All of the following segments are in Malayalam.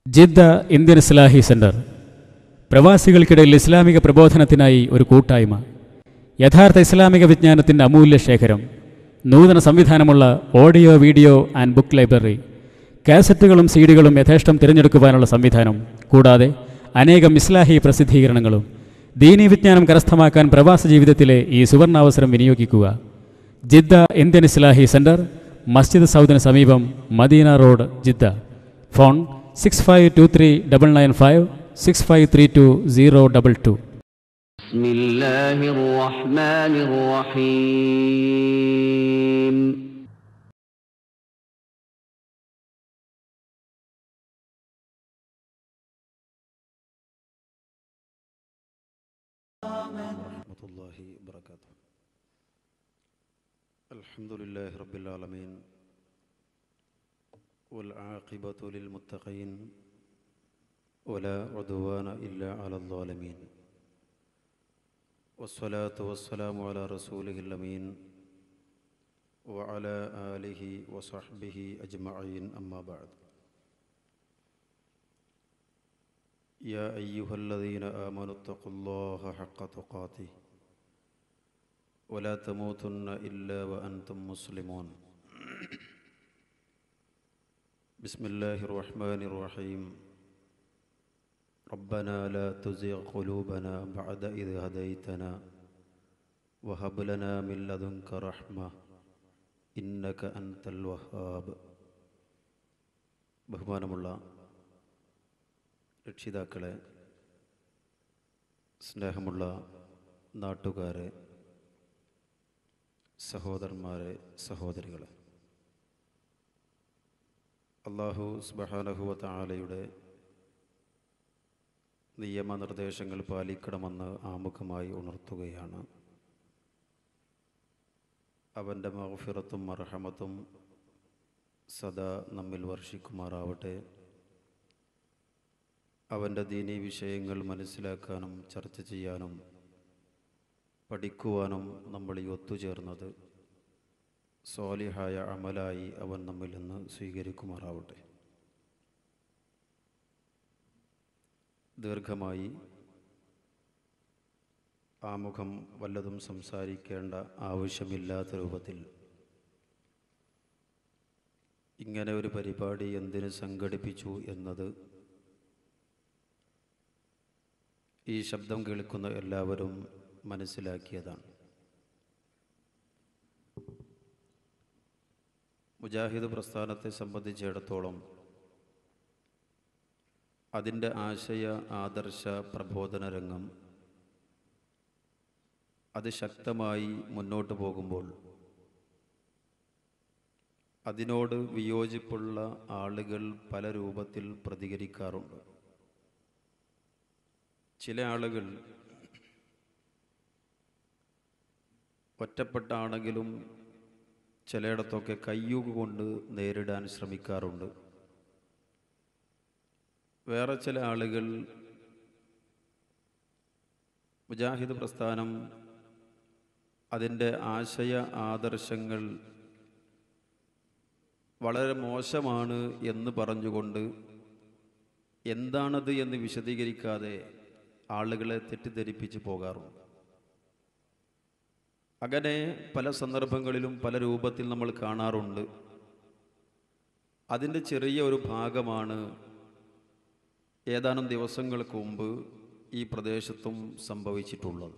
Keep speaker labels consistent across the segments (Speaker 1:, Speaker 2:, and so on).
Speaker 1: ജിദ്ദ ഇന്ത്യൻ ഇസ്ലാഹി സെന്റർ പ്രവാസികൾക്കിടയിൽ ഇസ്ലാമിക പ്രബോധനത്തിനായി ഒരു കൂട്ടായ്മ. യഥാർത്ഥ ഇസ്ലാമിക വിജ്ഞാനത്തിൻ്റെ അമൂല്യ ശേഖരം. നൂതന സംവിധാനമുള്ള audio, video and book library. കാസറ്റുകളും സീഡികളും യഥേഷ്ടം തിരഞ്ഞെടുക്കുവാനുള്ള സംവിധാനം. കൂടാതെ അനേകം ഇസ്ലാഹി പ്രസിദ്ധീകരണങ്ങളും. ദീനീ വിജ്ഞാനം കരസ്ഥമാക്കാൻ പ്രവാസ ജീവിതത്തിലെ ഈ സുവർണാവസരം വിനിയോഗിക്കുക. ജിദ്ദ ഇന്ത്യൻ ഇസ്ലാഹി സെന്റർ, മസ്ജിദ് സൗദിന് സമീപം, മദീന റോഡ്, ജിദ്ദ. ഫോൺ 652395 6532 022.
Speaker 2: بسم الله الرحمن الرحيم.
Speaker 3: ورحمة الله وبركاته. الحمد لله رب العالمين والعاقبة للمتقين ولا عدوان إلا على الظالمين والصلاة والسلام على رسوله الأمين وعلى آله وصحبه أجمعين. أما بعد، يا أيها الذين آمنوا اتقوا الله حق تقاته ولا تموتن إلا وأنتم مسلمون. بسم الله الرحمن الرحيم. ربنا لا تزغ قلوبنا بعد إذ هديتنا وهب لنا من لدنك رحمة إنك أنت الوهاب. ബഹുമാനമുള്ള രക്ഷിതാക്കളെ, സ്നേഹമുള്ള നാട്ടുകാരെ, സഹോദരന്മാരെ, സഹോദരികളെ, അല്ലാഹു സുബ്ഹാനഹു വ തആലയുടെ നിയമനിർദ്ദേശങ്ങൾ പാലിക്കണമെന്ന് ആമുഖമായി ഉണർത്തുകയാണ്. അവൻ്റെ മഗ്ഫിറത്തും മർഹമത്തും സദാ നമ്മിൽ വർഷിക്കുമാറാവട്ടെ. അവൻ്റെ ദീനീ വിഷയങ്ങൾ മനസ്സിലാക്കാനും ചർച്ച ചെയ്യാനും പഠിക്കുവാനും നമ്മൾ ഈ ഒത്തുചേർന്നത് സ്വാലിഹായ അമലായി അവൻ നമ്മിൽ നിന്ന് സ്വീകരിക്കുമാറാവട്ടെ. ദീർഘമായി ആമുഖം വല്ലതും സംസാരിക്കേണ്ട ആവശ്യമില്ലാത്ത രൂപത്തിൽ ഇങ്ങനെ ഒരു പരിപാടി എന്തിന് സംഘടിപ്പിച്ചു എന്നത് ഈ ശബ്ദം കേൾക്കുന്ന എല്ലാവരും മനസ്സിലാക്കിയതാണ്. മുജാഹിദ് പ്രസ്ഥാനത്തെ സംബന്ധിച്ചിടത്തോളം അതിൻ്റെ ആശയ ആദർശ പ്രബോധന രംഗം അത് ശക്തമായി മുന്നോട്ട് പോകുമ്പോൾ അതിനോട് വിയോജിപ്പുള്ള ആളുകൾ പല രൂപത്തിൽ പ്രതികരിക്കാറുണ്ട്. ചില ആളുകൾ ഒറ്റപ്പെട്ടാണെങ്കിലും ചിലയിടത്തൊക്കെ കയ്യുകൊണ്ട് നേരിടാൻ ശ്രമിക്കാറുണ്ട്. വേറെ ചില ആളുകൾ മുജാഹിദ് പ്രസ്ഥാനം അതിൻ്റെ ആശയ ആദർശങ്ങൾ വളരെ മോശമാണ് എന്ന് പറഞ്ഞുകൊണ്ട് എന്താണത് എന്ന് വിശദീകരിക്കാതെ ആളുകളെ തെറ്റിദ്ധരിപ്പിച്ച് പോകാറുണ്ട്. അങ്ങനെ പല സന്ദർഭങ്ങളിലും പല രൂപത്തിൽ നമ്മൾ കാണാറുണ്ട്. അതിൻ്റെ ചെറിയ ഒരു ഭാഗമാണ് ഏതാനും ദിവസങ്ങൾക്ക് മുമ്പ് ഈ പ്രദേശത്തും സംഭവിച്ചിട്ടുള്ളത്.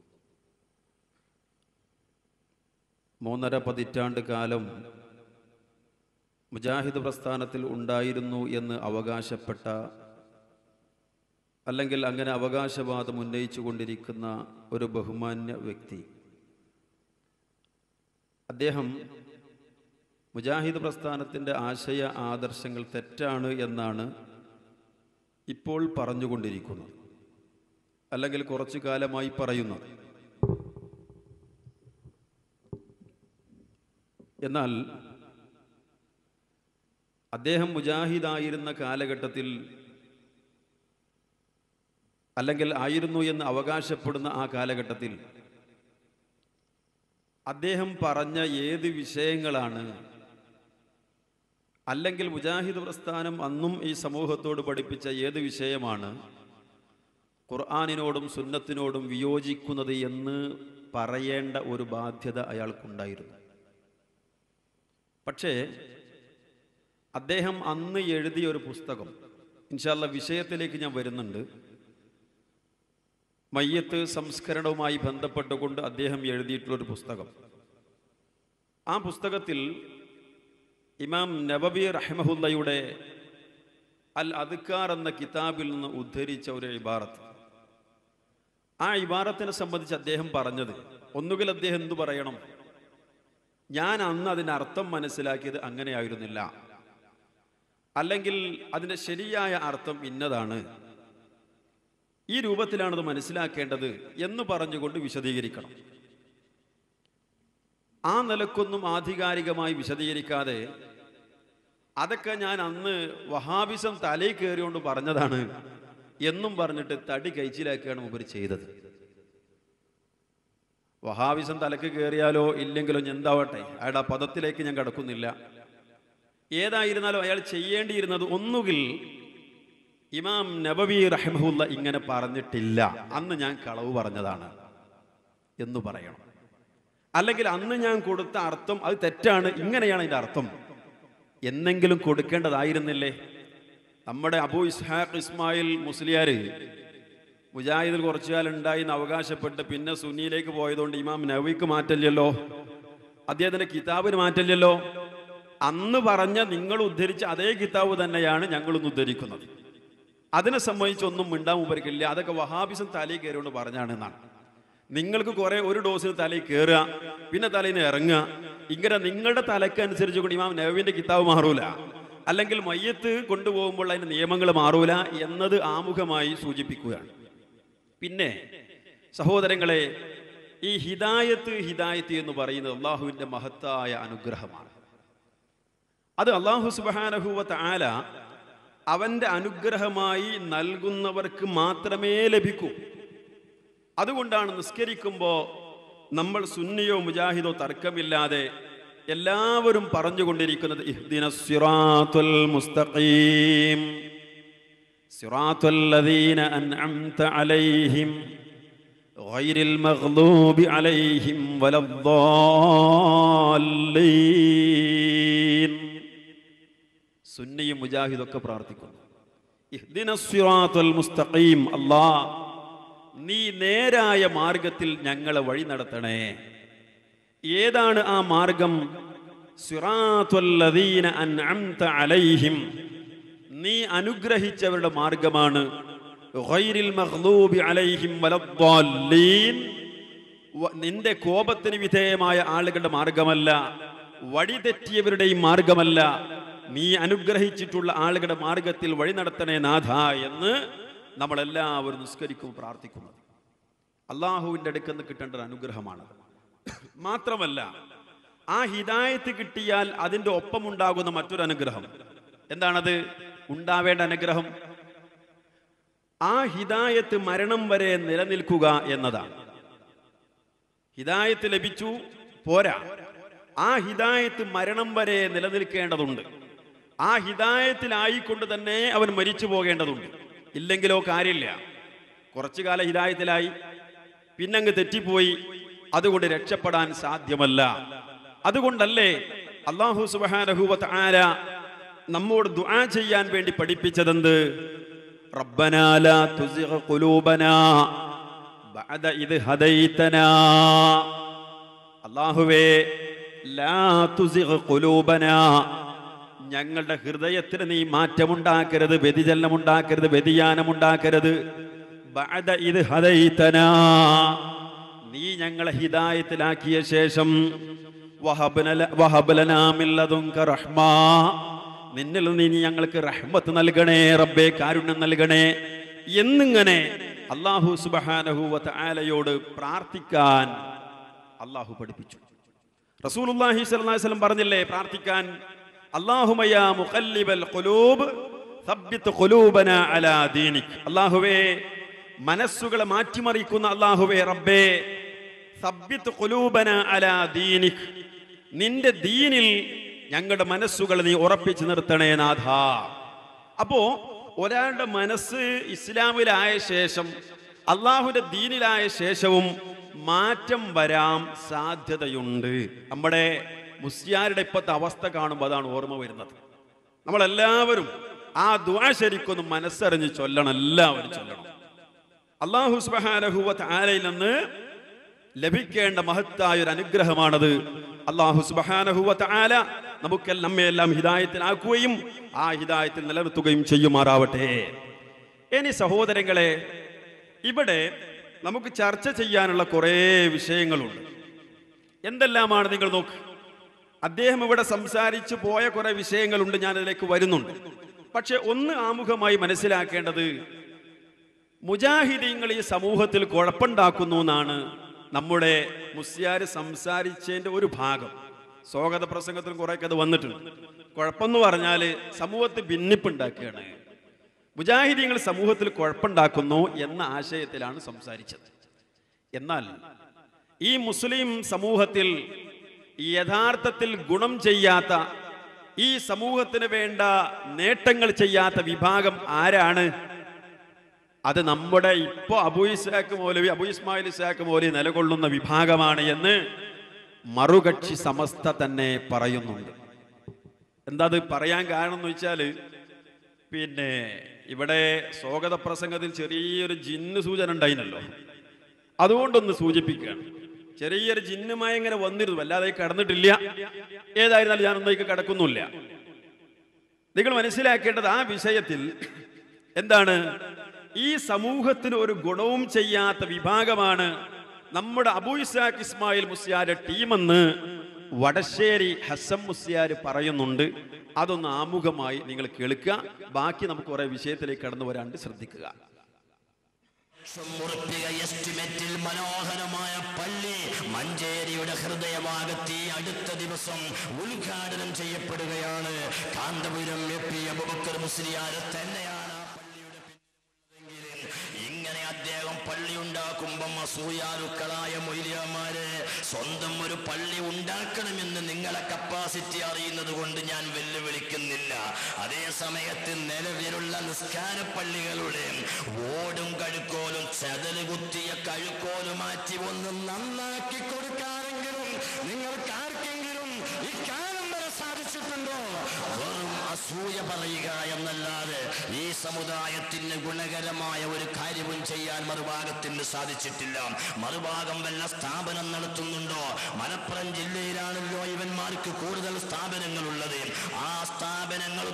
Speaker 3: 3.5 പതിറ്റാണ്ട് കാലം മുജാഹിദ് പ്രസ്ഥാനത്തിൽ ഉണ്ടായിരുന്നു എന്ന് അവകാശപ്പെട്ട, അല്ലെങ്കിൽ അങ്ങനെ അവകാശവാദം ഉന്നയിച്ചു കൊണ്ടിരിക്കുന്ന ഒരു ബഹുമാന്യ വ്യക്തി, അദ്ദേഹം മുജാഹിദ് പ്രസ്ഥാനത്തിൻ്റെ ആശയ ആദർശങ്ങൾ തെറ്റാണ് എന്നാണ് ഇപ്പോൾ പറഞ്ഞുകൊണ്ടിരിക്കുന്നത്, അല്ലെങ്കിൽ കുറച്ചു കാലമായി പറയുന്നത്. എന്നാൽ അദ്ദേഹം മുജാഹിദായിരുന്ന കാലഘട്ടത്തിൽ, അല്ലെങ്കിൽ ആയിരുന്നു എന്ന് അവകാശപ്പെടുന്ന ആ കാലഘട്ടത്തിൽ അദ്ദേഹം പറഞ്ഞ ഏത് വിഷയങ്ങളാണ് അല്ലെങ്കിൽ മുജാഹിദ് പ്രസ്ഥാനം അന്നും ഈ സമൂഹത്തോട് പഠിപ്പിച്ച ഏത് വിഷയമാണ് ഖുർആനിനോടും സുന്നത്തിനോടും വിയോജിക്കുന്നത് എന്ന് പറയേണ്ട ഒരു ബാധ്യത അയാൾക്കുണ്ടായിരുന്നു. പക്ഷേ അദ്ദേഹം അന്ന് എഴുതിയ ഒരു പുസ്തകം, ഇൻഷാ അല്ലാഹ് വിഷയത്തിലേക്ക് ഞാൻ വരുന്നുണ്ട്, മയ്യത്ത് സംസ്കരണവുമായി ബന്ധപ്പെട്ടുകൊണ്ട് അദ്ദേഹം എഴുതിയിട്ടുള്ളൊരു പുസ്തകം. ആ പുസ്തകത്തിൽ ഇമാം നബവി റഹ്മഹുല്ലയുടെ അൽ അദ്കാർ എന്ന കിതാബിൽ നിന്ന് ഉദ്ധരിച്ച ഒരു ഇബാറത്ത്, ആ ഇബാറത്തിനെ സംബന്ധിച്ച് അദ്ദേഹം പറഞ്ഞത്, ഒന്നുകിൽ അദ്ദേഹം എന്തു പറയണം, ഞാൻ അന്ന് അതിൻ്റെ അർത്ഥം മനസ്സിലാക്കിയത് അങ്ങനെയായിരുന്നില്ല, അല്ലെങ്കിൽ അതിൻ്റെ ശരിയായ അർത്ഥം ഇന്നതാണ്, ഈ രൂപത്തിലാണത് മനസ്സിലാക്കേണ്ടത് എന്ന് പറഞ്ഞുകൊണ്ട് വിശദീകരിക്കണം. ആ നിലക്കൊന്നും ആധികാരികമായി വിശദീകരിക്കാതെ അതൊക്കെ ഞാൻ അന്ന് വഹാബിസം തലയിൽ കയറിയോണ്ട് പറഞ്ഞതാണ് എന്നും പറഞ്ഞിട്ട് തടി കഴിച്ചിലാക്കുകയാണ് മൂപ്പർ ചെയ്തത്. വഹാബിസം തലക്ക് കയറിയാലോ ഇല്ലെങ്കിലോ എന്താവട്ടെ, അയാളുടെ ആ പദത്തിലേക്ക് ഞാൻ കടക്കുന്നില്ല. ഏതായിരുന്നാലും അയാൾ ചെയ്യേണ്ടിയിരുന്നത് ഒന്നുകിൽ ഇമാം നബവി റഹ്മഹുല്ല ഇങ്ങനെ പറഞ്ഞിട്ടില്ല, അന്ന് ഞാൻ കളവ് പറഞ്ഞതാണ് എന്ന് പറയണം. അല്ലെങ്കിൽ അന്ന് ഞാൻ കൊടുത്ത അർത്ഥം അത് തെറ്റാണ്, ഇങ്ങനെയാണ് അതിൻ്റെ അർത്ഥം എന്നെങ്കിലും കൊടുക്കേണ്ടതായിരുന്നില്ലേ? നമ്മുടെ അബൂ ഇസ്ഹാഖ് ഇസ്മായിൽ മുസ്ലിയാർ മുജാഹിദിൽ കുറച്ചു കാലം ഉണ്ടായി എന്ന് അവകാശപ്പെട്ട് പിന്നെ സുന്നിയിലേക്ക് പോയതുകൊണ്ട് ഇമാം നബവിക്ക് മാറ്റമില്ലല്ലോ, അദ്ദേഹത്തിൻ്റെ കിതാബിന് മാറ്റമില്ലല്ലോ. അന്ന് പറഞ്ഞ നിങ്ങൾ ഉദ്ധരിച്ച അതേ കിതാബ് തന്നെയാണ് ഞങ്ങളൊന്ന് ഉദ്ധരിക്കുന്നത്. അതിനെ സംബന്ധിച്ചൊന്നും മിണ്ടാൻ മുമ്പരിക്കില്ല, അതൊക്കെ വഹാബിസം തലയിൽ കയറിയോണ്ട് പറഞ്ഞാണ് എന്നാണ്. നിങ്ങൾക്ക് കുറെ ഒരു ഡോസിന് തലയിൽ കയറുക, പിന്നെ തലയിൽ നിന്ന് ഇറങ്ങുക, ഇങ്ങനെ നിങ്ങളുടെ തലയ്ക്ക് അനുസരിച്ച് കൊണ്ട് ഇമാം നബവിന്റെ കിതാബ് മാറൂല, അല്ലെങ്കിൽ മയ്യത്ത് കൊണ്ടുപോകുമ്പോൾ അതിന്റെ നിയമങ്ങൾ മാറൂല എന്നത് ആമുഖമായി സൂചിപ്പിക്കുകയാണ്. പിന്നെ സഹോദരങ്ങളെ, ഈ ഹിദായത്ത് എന്ന് പറയുന്നത് അള്ളാഹുവിന്റെ മഹത്തായ അനുഗ്രഹമാണ്. അത് അള്ളാഹു സുബ്ഹാനഹു വ തആല അവന്റെ അനുഗ്രഹമായി നൽകുന്നവർക്ക് മാത്രമേ ലഭിക്കൂ. അതുകൊണ്ടാണ് നിസ്കരിക്കുമ്പോൾ നമ്മൾ സുന്നിയോ മുജാഹിദോ തർക്കമില്ലാതെ എല്ലാവരും പറഞ്ഞുകൊണ്ടിരിക്കുന്നത് ഇഹ്ദിനസ് സിറാത്തുൽ മുസ്തഖീം സിറാത്തുൽ ലദീന അൻഅംത അലൈഹിം ഗൈറിൽ മഗ്ദൂബി അലൈഹിം വലദ്ദാല്ലീൻ. സുന്നിയും മുജാഹിദൊക്കെ പ്രാർത്ഥിക്കുന്നു, ഇഹ്ദിനസ് സിറാത്തുൽ മുസ്തഖീം, അല്ലാഹ് നീ നേരായ മാർഗത്തിൽ ഞങ്ങളെ വഴി നടത്തണേ. ഏതാണ് ആ മാർഗം? സിറാത്തുൽ ലദീന അൻഅംത അലൈഹിം, നീ അനുഗ്രഹിച്ചവരുടെ മാർഗമാണ്. ഗൈറിൽ മഗ്ദൂബി അലൈഹിം വലദ്ദാല്ലീൻ, നിന്റെ കോപത്തിന് വിധേയമായ ആളുകളുടെ മാർഗമല്ല, വഴിതെറ്റിയവരുടെയും മാർഗമല്ല, നീ അനുഗ്രഹിച്ചിട്ടുള്ള ആളുകളുടെ മാർഗത്തിൽ വഴി നടത്തണേ നാഥ എന്ന് നമ്മളെല്ലാവരും നിസ്കരിക്കും പ്രാർത്ഥിക്കുന്നത്. അള്ളാഹുവിൻ്റെ അടുക്കൽ നിന്ന് കിട്ടേണ്ട ഒരു അനുഗ്രഹമാണ്. മാത്രമല്ല, ആ ഹിദായത്ത് കിട്ടിയാൽ അതിൻ്റെ ഒപ്പമുണ്ടാകുന്ന മറ്റൊരു അനുഗ്രഹം എന്താണത്? ഉണ്ടാവേണ്ട അനുഗ്രഹം ആ ഹിദായത്ത് മരണം വരെ നിലനിൽക്കുക എന്നതാണ്. ഹിദായത്ത് ലഭിച്ചു പോരാ, ആ ഹിദായത്ത് മരണം വരെ നിലനിൽക്കേണ്ടതുണ്ട്. ആ ഹിദായത്തിലായിക്കൊണ്ട് തന്നെ അവൻ മരിച്ചു പോകേണ്ടതുണ്ട്. ഇല്ലെങ്കിലോ കാര്യമില്ല. കുറച്ചു കാലം ഹിദായത്തിലായി, പിന്നങ്ങ് തെറ്റിപ്പോയി, അതുകൊണ്ട് രക്ഷപ്പെടാൻ സാധ്യമല്ല. അതുകൊണ്ടല്ലേ അല്ലാഹു സുബ്ഹാനഹു വ തആല നമ്മോട് ദുആ ചെയ്യാൻ വേണ്ടി പഠിപ്പിച്ചതെന്ത്? റബ്ബനാ ലാ തുസിഗ് ഖുലൂബനാ ബഅദ ഇദ് ഹദൈതനാ. അല്ലാഹുവേ, ലാ തുസിഗ് ഖുലൂബനാ, ഞങ്ങളുടെ ഹൃദയത്തിന് നീ മാറ്റമുണ്ടാക്കരുത്, വ്യതിചലനമുണ്ടാക്കരുത്, വ്യതിയാനമുണ്ടാക്കരുത്. ബഅദ ഇദ് ഹദൈതനാ, നീ ഞങ്ങളെ ഹിദായത്തിലാക്കിയ ശേഷം വഹബ് ലനാ മിൻ ലദുൻക റഹ്മാ, നിന്നിൽ നീ ഞങ്ങൾക്ക് റഹ്മത്ത് നൽകണേ റബ്ബേ, കാരുണ്യം നൽകണേ എന്നിങ്ങനെ അല്ലാഹു സുബ്ഹാനഹു വ തആലയോട് പ്രാർത്ഥിക്കാൻ അല്ലാഹു പഠിപ്പിച്ചു. റസൂലുള്ളാഹി സ്വല്ലല്ലാഹു അലൈഹി വസല്ലം പറഞ്ഞില്ലേ പ്രാർത്ഥിക്കാൻ? അല്ലാഹുമ്മ യാ മുഖല്ലിബൽ ഖുലൂബ് സബ്ബിത് ഖുലൂബനാ അലാ ദീനിക്. അല്ലാഹുവേ, മനസ്സുകളെ മാറ്റിമറിക്കുന്ന അല്ലാഹുവേ റബ്ബേ, സബ്ബിത് ഖുലൂബനാ അലാ ദീനിക്, നിന്റെ ദീനിൽ ഞങ്ങളുടെ മനസ്സുകൾ നീ ഉറപ്പിച്ചു നിർത്തണേ നാഥ. അപ്പോ ഒരാളുടെ മനസ്സ് ഇസ്ലാമിലായ ശേഷം അള്ളാഹുവിന്റെ ദീനിലായ ശേഷവും മാറ്റം വരാൻ സാധ്യതയുണ്ട്. നമ്മുടെ മുസ്ലിയാരുടെ ഇപ്പോഴത്തെ അവസ്ഥ കാണുമ്പോൾ അതാണ് ഓർമ്മ വരുന്നത്. നമ്മളെല്ലാവരും ആ ദുആ ശരിക്കൊന്ന് മനസ്സറിഞ്ഞ് ചൊല്ലണം, എല്ലാവരും ചൊല്ലണം. അല്ലാഹു സുബ്ഹാനഹു വ തആലയിൽ നിന്ന് ലഭിക്കേണ്ട മഹത്തായ ഒരു അനുഗ്രഹമാണത്. അല്ലാഹു സുബ്ഹാനഹു വ തആല നമ്മെല്ലാം ഹിദായത്തിലാക്കുകയും ആ ഹിദായത്തിൽ നിലനിർത്തുകയും ചെയ്യുമാറാവട്ടെ. ഇനി സഹോദരങ്ങളെ, ഇവിടെ നമുക്ക് ചർച്ച ചെയ്യാനുള്ള കുറേ വിഷയങ്ങളുണ്ട്. എന്തെല്ലാമാണ് നിങ്ങൾ നോക്ക്. അദ്ദേഹം ഇവിടെ സംസാരിച്ചു പോയ കുറെ വിഷയങ്ങളുണ്ട്, ഞാനതിലേക്ക് വരുന്നുണ്ട്. പക്ഷെ ഒന്ന് ആമുഖമായി മനസ്സിലാക്കേണ്ടത്, മുജാഹിദീങ്ങൾ ഈ സമൂഹത്തിൽ കുഴപ്പമുണ്ടാക്കുന്നു എന്നാണ് നമ്മുടെ മുസ്ലിയാർ സംസാരിച്ചതിൻ്റെ ഒരു ഭാഗം. സ്വാഗത പ്രസംഗത്തിൽ കുറേയൊക്കെ അത് വന്നിട്ടുണ്ട്. കുഴപ്പമെന്ന് പറഞ്ഞാൽ സമൂഹത്തിൽ ഭിന്നിപ്പുണ്ടാക്കുകയാണ്, മുജാഹിദീങ്ങൾ സമൂഹത്തിൽ കുഴപ്പമുണ്ടാക്കുന്നു എന്ന ആശയത്തിലാണ് സംസാരിച്ചത്. എന്നാൽ ഈ മുസ്ലിം സമൂഹത്തിൽ യഥാർത്ഥത്തിൽ ഗുണം ചെയ്യാത്ത, ഈ സമൂഹത്തിന് വേണ്ട നേട്ടങ്ങൾ ചെയ്യാത്ത വിഭാഗം ആരാണ്? അത് നമ്മുടെ ഇപ്പോൾ അബൂ ഇസ്മായിൽ ഇസ്ഹാഖ് മൗലവി നിലകൊള്ളുന്ന വിഭാഗമാണ് എന്ന് മറുകക്ഷി സമസ്ത തന്നെ പറയുന്നുണ്ട്. എന്താ അത് പറയാൻ കാരണം എന്ന് വെച്ചാൽ, പിന്നെ ഇവിടെ സ്വാഗത പ്രസംഗത്തിൽ ചെറിയൊരു ജിന്ന് സൂചന ഉണ്ടായിരുന്നല്ലോ, അതുകൊണ്ടൊന്ന് സൂചിപ്പിക്കുകയാണ്. ചെറിയൊരു ജിന്നുമായി ഇങ്ങനെ വന്നിരുന്നു, അല്ലാതെ കടന്നിട്ടില്ല. ഏതായിരുന്നാലും ഞാനൊന്നേക്ക് കടക്കുന്നില്ല. നിങ്ങൾ മനസ്സിലാക്കേണ്ടത് ആ വിഷയത്തിൽ എന്താണ്, ഈ സമൂഹത്തിന് ഒരു ഗുണവും ചെയ്യാത്ത വിഭാഗമാണ് നമ്മുടെ അബൂ ഇസ്ഹാഖ് ഇസ്മായിൽ മുസ്ലിയാരുടെ ടീമെന്ന് വടശ്ശേരി ഹസൻ മുസ്ലിയാർ പറയുന്നുണ്ട്. അതൊന്ന് ആമുഖമായി നിങ്ങൾ കേൾക്കുക. ബാക്കി നമുക്ക് കുറെ വിഷയത്തിലേക്ക് കടന്നു വരാണ്ട് ശ്രദ്ധിക്കുക.
Speaker 4: എസ്റ്റിമേറ്റിൽ മനോഹരമായ പള്ളി മഞ്ചേരിയുടെ ഹൃദയഭാഗത്ത് അടുത്ത ദിവസം ഉദ്ഘാടനം ചെയ്യപ്പെടുകയാണ്. കാന്തപുരം എ.പി. അബൂബക്കർ മുസ്ലിയാർ തന്നെയാണ് ഇങ്ങനെ അദ്ദേഹം പള്ളി ഉണ്ടാക്കുമ്പം അസൂയാലുക്കളായ മൊയ്ലിയാമാരെ സ്വന്തം ഒരു പള്ളി ഉണ്ടാക്കണമെന്ന് നിങ്ങളെ കപ്പാസിറ്റി അറിയുന്നത് കൊണ്ട് ഞാൻ വെല്ലുവിളിക്കുന്നില്ല. അതേ സമയത്ത് നിലവിലുള്ള നിസ്കാര പള്ളികളുടെ ഓടും കഴുക്കോലും ചതല് കുത്തിയ കഴുക്കോലും മാറ്റി ഒന്ന് നന്നാക്കി കൊടുക്കാനെങ്കിലും നിങ്ങൾക്ക് ആർക്കെങ്കിലും ഇക്കാലം വരെ സാധിച്ചിട്ടുണ്ടോ? വെറും അസൂയ പറയുക എന്നല്ലാതെ ഈ സമുദായത്തിന് ഗുണകരമായ ഒരു കാര്യവും ചെയ്യാൻ മറുഭാഗത്തിന് സാധിച്ചിട്ടില്ല. മറുഭാഗം വല്ല സ്ഥാപനം നടത്തുന്നുണ്ടോ? മലപ്പുറം ജില്ലയിലാണല്ലോ ഇവന്മാർക്ക് കൂടുതൽ സ്ഥാപനങ്ങളുള്ളത്. ആ സ്ഥാപനങ്ങൾ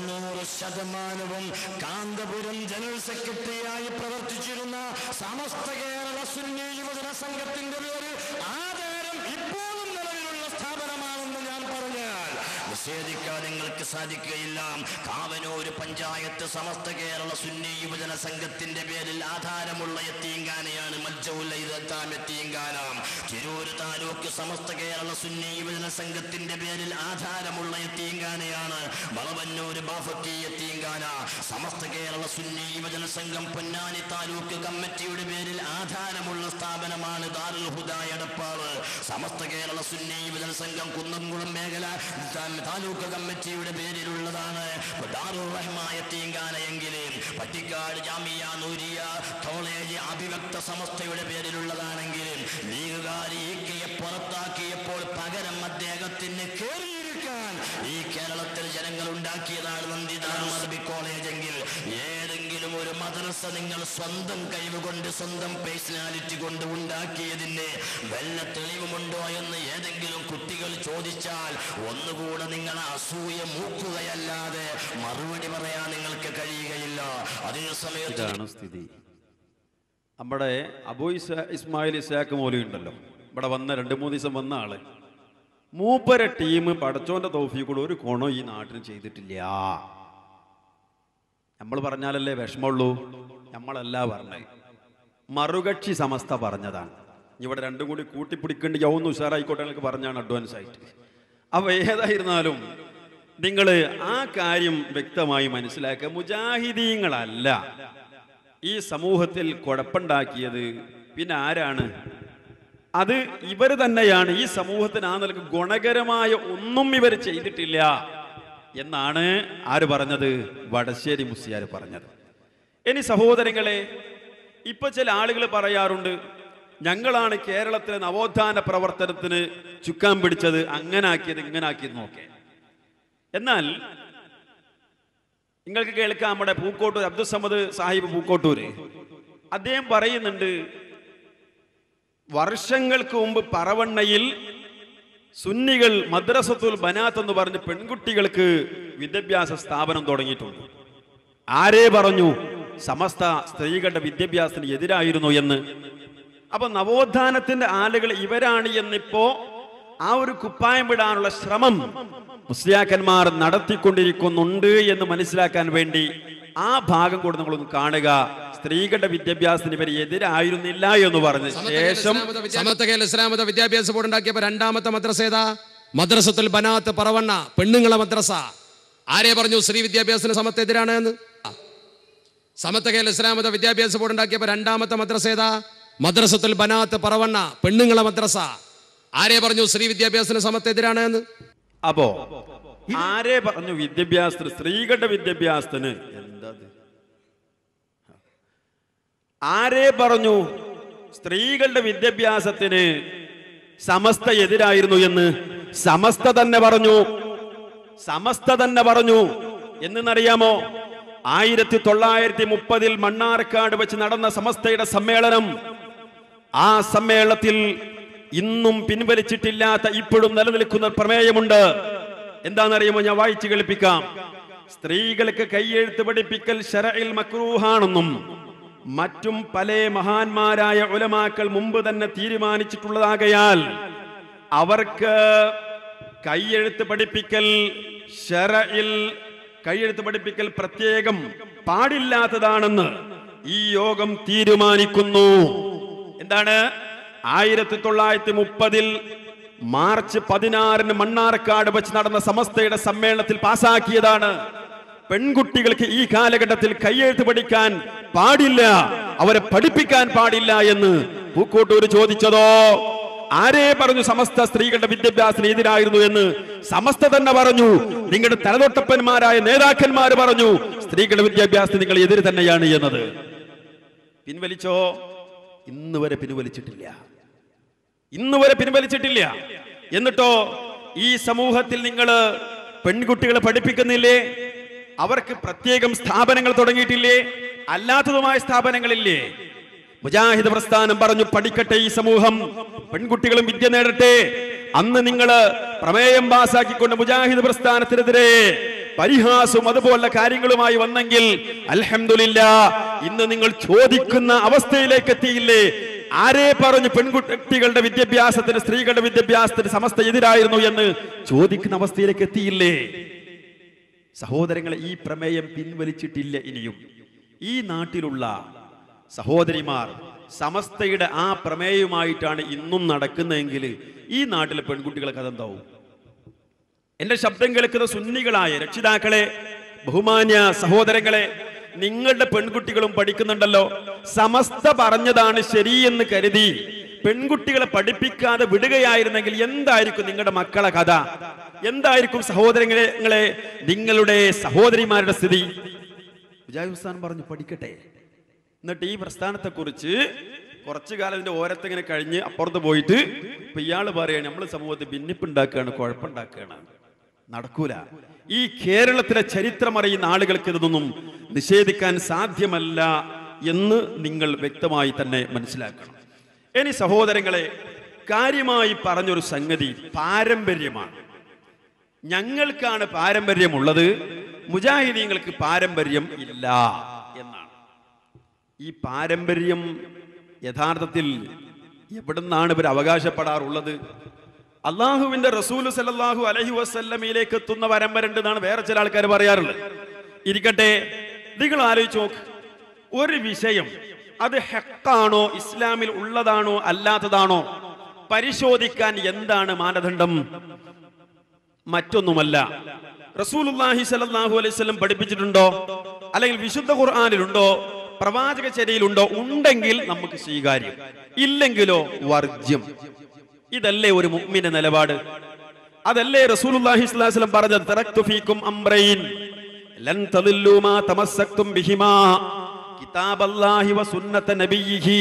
Speaker 4: 90% കാന്തപുരം ജനറൽ സെക്രട്ടറിയായി പ്രവർത്തിച്ചിരുന്ന സമസ്ത കേരള സുന്നി യുവജന സംഘത്തിന്റെ പേര് ആധാരം ഇപ്പോഴും നിലവിലുള്ള സ്ഥാപനമാണെന്ന് ഞാൻ പറഞ്ഞാൽ നിഷേധിക്കാൻ നിങ്ങൾക്ക് സാധിക്കുകയില്ല. കാവനൂർ പഞ്ചായത്ത് സമസ്ത കേരള സുന്നി യുവജന സംഘത്തിന്റെ പേരിൽ ആധാരമുള്ള യത്തീംഖാനയാണ് മൽജഉൽ ഐതം യത്തീംഖാന. തിരൂർ താലൂക്ക് സമസ്ത കേരള സുന്നി യുവജന സംഘത്തിന്റെ പേരിൽ ആധാരമുള്ള യത്തീംഖാനയാണ് വളവന്നൂർ ബാഫക്കി യത്തീംഖാന. സമസ്ത കേരള സുന്നി യുവജന സംഘം പൊന്നാനി താലൂക്ക് കമ്മിറ്റിയുടെ പേരിൽ ആധാരമുള്ള സ്ഥാപനമാണ് ദാറുൽ ഹുദ എടപ്പാള്. സമസ്ത കേരള സുന്നി യുവജന സംഘം കുന്നംകുളം മേഖല താലൂക്ക് കമ്മിറ്റിയുടെ പേരിലുള്ളതാണ് ദാറുർ റഹ്മ യത്തീംഖാന എങ്കിൽ പട്ടിക്കാട് ജാമിയ നൂരിയ കോളേജ് അഭിവക്ത സമസ്തയുടെ പേരിലുള്ളതാണെങ്കിൽ ലീഗുകാർ ഈക്കയെ പുറത്താക്കിയപ്പോൾ പകരം അദ്ദേഹത്തിന് കയറിയിരിക്കാൻ ഈ കേരളത്തിൽ ജനങ്ങൾ ഉണ്ടാക്കിയതാണ് നന്ദിദാനം അറബി കോളേജ് എങ്കിൽ ഏതെങ്കിലും ഒരു മദ്രസ നിങ്ങൾ സ്വന്തം കഴിവുകൊണ്ട് സ്വന്തം പേഴ്സണാലിറ്റി കൊണ്ട് ഉണ്ടാക്കിയതിന് വല്ല തെളിവുമുണ്ടോ എന്ന് ഏതെങ്കിലും കുട്ടികൾ ചോദിച്ചാൽ ഒന്നുകൂടെ നിങ്ങൾ അസൂയ മൂക്കുകയല്ലാതെ മറുപടി പറയാൻ നിങ്ങൾക്ക് കഴിയുകയില്ല. അതേ സമയത്താണ്
Speaker 3: സ്ഥിതി. നമ്മുടെ അബൂ ഇസ്മായിൽ ഇസ്ഹാഖ് മൗലവി ഉണ്ടല്ലോ, ഇവിടെ വന്ന 2-3 ദിവസം വന്ന ആള്, മൂപ്പര ടീം പടച്ചോന്റെ തൗഫീഖോട് ഒരു ഗുണം ഈ നാട്ടിന് ചെയ്തിട്ടില്ല. നമ്മൾ പറഞ്ഞാലല്ലേ വിഷമമുള്ളൂ, നമ്മളല്ല പറഞ്ഞത്, മറുകക്ഷി സമസ്ത പറഞ്ഞതാണ്. ഇവിടെ രണ്ടും കൂടി കൂട്ടിപ്പിടിക്കേണ്ടി യൗന്ന് ഉഷാറായിക്കോട്ടെ എന്നൊക്കെ പറഞ്ഞാണ് അഡ്വാൻസ് ആയിട്ട്. അപ്പോൾ ഏതായിരുന്നാലും നിങ്ങൾ ആ കാര്യം വ്യക്തമായി മനസ്സിലാക്കുക. മുജാഹിദീങ്ങളല്ല ഈ സമൂഹത്തിൽ കുഴപ്പമുണ്ടാക്കിയത്, പിന്നെ ആരാണ്? അത് ഇവർ തന്നെയാണ് ഈ സമൂഹത്തിന് ആ നിലക്ക് ഗുണകരമായ ഒന്നും ഇവർ ചെയ്തിട്ടില്ല എന്നാണ് ആര് പറഞ്ഞത്? വടശ്ശേരി മുസ്ലിയാർ പറഞ്ഞത്. ഇനി സഹോദരങ്ങളെ, ഇപ്പൊ ചില ആളുകൾ പറയാറുണ്ട്, ഞങ്ങളാണ് കേരളത്തിലെ നവോത്ഥാന പ്രവർത്തനത്തിന് ചുക്കാൻ പിടിച്ചത്, അങ്ങനാക്കിയത് ഇങ്ങനാക്കിയത് നോക്കെ. എന്നാൽ നിങ്ങൾക്ക് കേൾക്കാം, നമ്മുടെ പൂക്കോട്ടൂർ അബ്ദുസമദ് സാഹിബ് പൂക്കോട്ടൂര് അദ്ദേഹം പറയുന്നുണ്ട്, വർഷങ്ങൾക്ക് മുമ്പ് പറവണ്ണയിൽ സുന്നികൾ മദ്രസത്തുൽ ബനാത്ത് എന്ന് പറഞ്ഞ് പെൺകുട്ടികൾക്ക് വിദ്യാഭ്യാസ സ്ഥാപനം തുടങ്ങിയിട്ടുണ്ട്. ആരേ പറഞ്ഞു? സമസ്ത സ്ത്രീകളുടെ വിദ്യാഭ്യാസത്തിന് എതിരായിരുന്നു എന്ന്. അപ്പൊ നവോത്ഥാനത്തിന്റെ ആളുകൾ ഇവരാണ് എന്നിപ്പോ ആ ഒരു കുപ്പായം വിടാനുള്ള ശ്രമം മുസ്ലിയാക്കന്മാർ നടത്തിക്കൊണ്ടിരിക്കുന്നുണ്ട് എന്ന് മനസ്സിലാക്കാൻ വേണ്ടി ആ ഭാഗം കൂടെ നമ്മളൊന്ന് കാണുക. സ്ത്രീകളുടെ വിദ്യാഭ്യാസത്തിന് ഇവർ എതിരായിരുന്നില്ല എന്ന് പറഞ്ഞ ശേഷം
Speaker 5: സമസ്ത കേരള ഇസ്ലാം മത വിദ്യാഭ്യാസ ബോർഡ് ഉണ്ടാക്കിയപ്പോ രണ്ടാമത്തെ മദ്രസ ഏതാ? മദ്രസത്തുൽ ബനാത്ത് പറവണ്ണ, പെണ്ണുങ്ങളെ മദ്രസ. ആരെ പറഞ്ഞു സ്ത്രീ വിദ്യാഭ്യാസത്തിന് സമസ്ത എതിരാണ് എന്ന്? സമസ്ത കേരള ഇസ്ലാം മത വിദ്യാഭ്യാസ ബോർഡ് ഉണ്ടാക്കിയപ്പോ രണ്ടാമത്തെ മദ്രസ ഏതാ? മദ്രസത്തുൽ ബനാത്ത് പറവണ്ണ, പെണ്ണുങ്ങളെ മദ്രസ. ആരെ പറഞ്ഞു സ്ത്രീ വിദ്യാഭ്യാസത്തിന് സമസ്ത എതിരാണ് എന്ന്?
Speaker 3: അപ്പോ ആരെ പറഞ്ഞു വിദ്യാഭ്യാസത്തിന്, സ്ത്രീകളുടെ വിദ്യാഭ്യാസത്തിന്? എന്താ ആരെ പറഞ്ഞു സ്ത്രീകളുടെ വിദ്യാഭ്യാസത്തിന് സമസ്ത എതിരായിരുന്നു എന്ന്? സമസ്ത തന്നെ പറഞ്ഞു. സമസ്ത തന്നെ പറഞ്ഞു. എന്നറിയാമോ? 1930 മണ്ണാർക്കാട് വെച്ച് നടന്ന സമസ്തയുടെ സമ്മേളനം, ആ സമ്മേളനത്തിൽ ഇന്നും പിൻവലിച്ചിട്ടില്ലാത്ത ഇപ്പോഴും നിലനിൽക്കുന്ന പ്രമേയമുണ്ട്. എന്താണെന്നറിയുമോ? ഞാൻ വായിച്ചു കേൾപ്പിക്കാം. സ്ത്രീകൾക്ക് കൈയെഴുത്ത് പഠിപ്പിക്കൽ ശരഇൽ മക്രൂഹാണെന്നും മറ്റും പല മഹാന്മാരായ ഉലമാക്കൾ മുമ്പ് തന്നെ തീരുമാനിച്ചിട്ടുള്ളതാകയാൽ അവർക്ക് കൈയെഴുത്ത് പഠിപ്പിക്കൽ ശരഇൽ കൈയെഴുത്ത് പഠിപ്പിക്കൽ പ്രത്യേകം പാടില്ലാത്തതാണെന്ന് ഈ യോഗം തീരുമാനിക്കുന്നു. എന്താണ്? 1930 മാർച്ച് 16 മണ്ണാർക്കാട് വെച്ച് നടന്ന സമസ്തയുടെ സമ്മേളനത്തിൽ പാസാക്കിയതാണ്. പെൺകുട്ടികൾക്ക് ഈ കാലഘട്ടത്തിൽ കൈയെഴുത്ത് പഠിക്കാൻ പാടില്ല, അവരെ പഠിപ്പിക്കാൻ പാടില്ല എന്ന് പൂക്കോട്ടൂർ ചോദിച്ചതോ? ആരെ പറഞ്ഞു സമസ്ത സ്ത്രീകളുടെ വിദ്യാഭ്യാസത്തിന് എതിരായിരുന്നു എന്ന്? സമസ്ത തന്നെ പറഞ്ഞു. നിങ്ങളുടെ തലതൊട്ടപ്പന്മാരായ നേതാക്കന്മാർ പറഞ്ഞു സ്ത്രീകളുടെ വിദ്യാഭ്യാസത്തിന് നിങ്ങൾ എതിര് തന്നെയാണ് എന്നത്. പിൻവലിച്ചോ? ഇന്ന് വരെ പിൻവലിച്ചിട്ടില്ല. ഇന്ന് വരെ പിൻവലിച്ചിട്ടില്ല. എന്നിട്ടോ ഈ സമൂഹത്തിൽ നിങ്ങൾ പെൺകുട്ടികളെ പഠിപ്പിക്കുന്നില്ലേ? അവർക്ക് പ്രത്യേകം സ്ഥാപനങ്ങൾ തുടങ്ങിയിട്ടില്ലേ? അല്ലാത്തതുമായ സ്ഥാപനങ്ങളില്ലേ? മുജാഹിദ് പ്രസ്ഥാനം പറഞ്ഞു പഠിക്കട്ടെ ഈ സമൂഹം, പെൺകുട്ടികളും വിദ്യ നേടട്ടെ. അന്ന് നിങ്ങൾ പ്രമേയം പാസാക്കിക്കൊണ്ട് മുജാഹിദ് പ്രസ്ഥാനത്തിനെതിരെ പരിഹാസവും അതുപോലുള്ള കാര്യങ്ങളുമായി വന്നെങ്കിൽ അൽഹംദുലില്ലാഹ് ഇന്ന് നിങ്ങൾ ചോദിക്കുന്ന അവസ്ഥയിലേക്ക് എത്തിയില്ലേ? ആരെ പറഞ്ഞു പെൺകുട്ടികളുടെ വിദ്യാഭ്യാസത്തിന്, സ്ത്രീകളുടെ വിദ്യാഭ്യാസത്തിന് സമസ്ത എതിരായിരുന്നു എന്ന് ചോദിക്കുന്ന അവസ്ഥയിലേക്ക് എത്തിയില്ലേ? സഹോദരങ്ങളെ, ഈ പ്രമേയം പിൻവലിച്ചിട്ടില്ല. ഇനിയും ഈ നാട്ടിലുള്ള സഹോദരിമാർ സമസ്തയുടെ ആ പ്രമേയവുമായിട്ടാണ് ഇന്നും നടക്കുന്നതെങ്കിൽ ഈ നാട്ടിലെ പെൺകുട്ടികൾക്ക് അതെന്താവും? എന്റെ ശബ്ദം കേൾക്കുന്ന സുന്നികളായ രക്ഷിതാക്കളെ, ബഹുമാന്യ സഹോദരങ്ങളെ, നിങ്ങളുടെ പെൺകുട്ടികളും പഠിക്കുന്നുണ്ടല്ലോ. സമസ്ത പറഞ്ഞതാണ് ശരിയെന്ന് കരുതി പെൺകുട്ടികളെ പഠിപ്പിക്കാതെ വിടുകയായിരുന്നെങ്കിൽ എന്തായിരിക്കും നിങ്ങളുടെ മക്കളെ കഥ? എന്തായിരിക്കും സഹോദരങ്ങളെ നിങ്ങളുടെ സഹോദരിമാരുടെ സ്ഥിതി? മുജാഹിദ് പറഞ്ഞു പഠിക്കട്ടെ. എന്നിട്ട് ഈ പ്രസ്ഥാനത്തെ കുറിച്ച് കുറച്ചു കാലം ഇതിന്റെ ഓരത്തിങ്ങനെ കഴിഞ്ഞ് അപ്പുറത്ത് പോയിട്ട് ഇപ്പൊ ഇയാള് പറയാണ് നമ്മൾ സമൂഹത്തിൽ ഭിന്നിപ്പുണ്ടാക്കുകയാണ്, കുഴപ്പമുണ്ടാക്കുകയാണ്. നടക്കൂല. ഈ കേരളത്തിലെ ചരിത്രം അറിയുന്ന ആളുകൾക്ക് ഇതൊന്നും നിഷേധിക്കാൻ സാധ്യമല്ല എന്ന് നിങ്ങൾ വ്യക്തമായി തന്നെ മനസ്സിലാക്കണം. ഇനി സഹോദരങ്ങളെ, കാര്യമായി പറഞ്ഞൊരു സംഗതി പാരമ്പര്യമാണ്. ഞങ്ങൾക്കാണ് പാരമ്പര്യമുള്ളത്, മുജാഹിദീങ്ങൾക്ക് പാരമ്പര്യം ഇല്ല എന്നാണ്. ഈ പാരമ്പര്യം യഥാർത്ഥത്തിൽ എവിടുന്നാണ് ഇവർ അവകാശപ്പെടാറുള്ളത്? അള്ളാഹുവിന്റെ റസൂൽ സല്ലല്ലാഹു അലൈഹി വസല്ലമയിലേക്ക് എത്തുന്ന പരമ്പരണ്ട് എന്നാണ് വേറെ ചില ആൾക്കാർ പറയാറുള്ളത്. ഇരിക്കട്ടെ, നിങ്ങൾ ആലോചിച്ച് നോക്ക്. ഒരു വിഷയം അത് ഹഖാണോ, ഇസ്ലാമിൽ ഉള്ളതാണോ അല്ലാത്തതാണോ പരിശോധിക്കാൻ എന്താണ് മാനദണ്ഡം? മറ്റൊന്നുമല്ല. റസൂലുള്ളാഹി സ്വല്ലല്ലാഹു അലൈഹി വസല്ലം പഠിപ്പിച്ചിട്ടുണ്ടോ? അല്ലെങ്കിൽ വിശുദ്ധ ഖുർആനിലുണ്ടോ? പ്രവാചക ചര്യയിലുണ്ടോ? ഉണ്ടെങ്കിൽ നമുക്ക് സ്വീകാര്യം, ഇല്ലെങ്കിലോ വർജ്യം. ഇതല്ലേ ഒരു മുഅ്മിന്റെ നിലപാട്? അതല്ലേ റസൂലുള്ളാഹി സ്വല്ലല്ലാഹു അലൈഹി വസല്ലം പറഞ്ഞത്, തറക്തു ഫീകും അംറൈൻ ലൻ തദില്ലു മാ തമസ്സക്തും ബിഹിമാ കിതാബല്ലാഹി വ സുന്നത നബിയിഹി.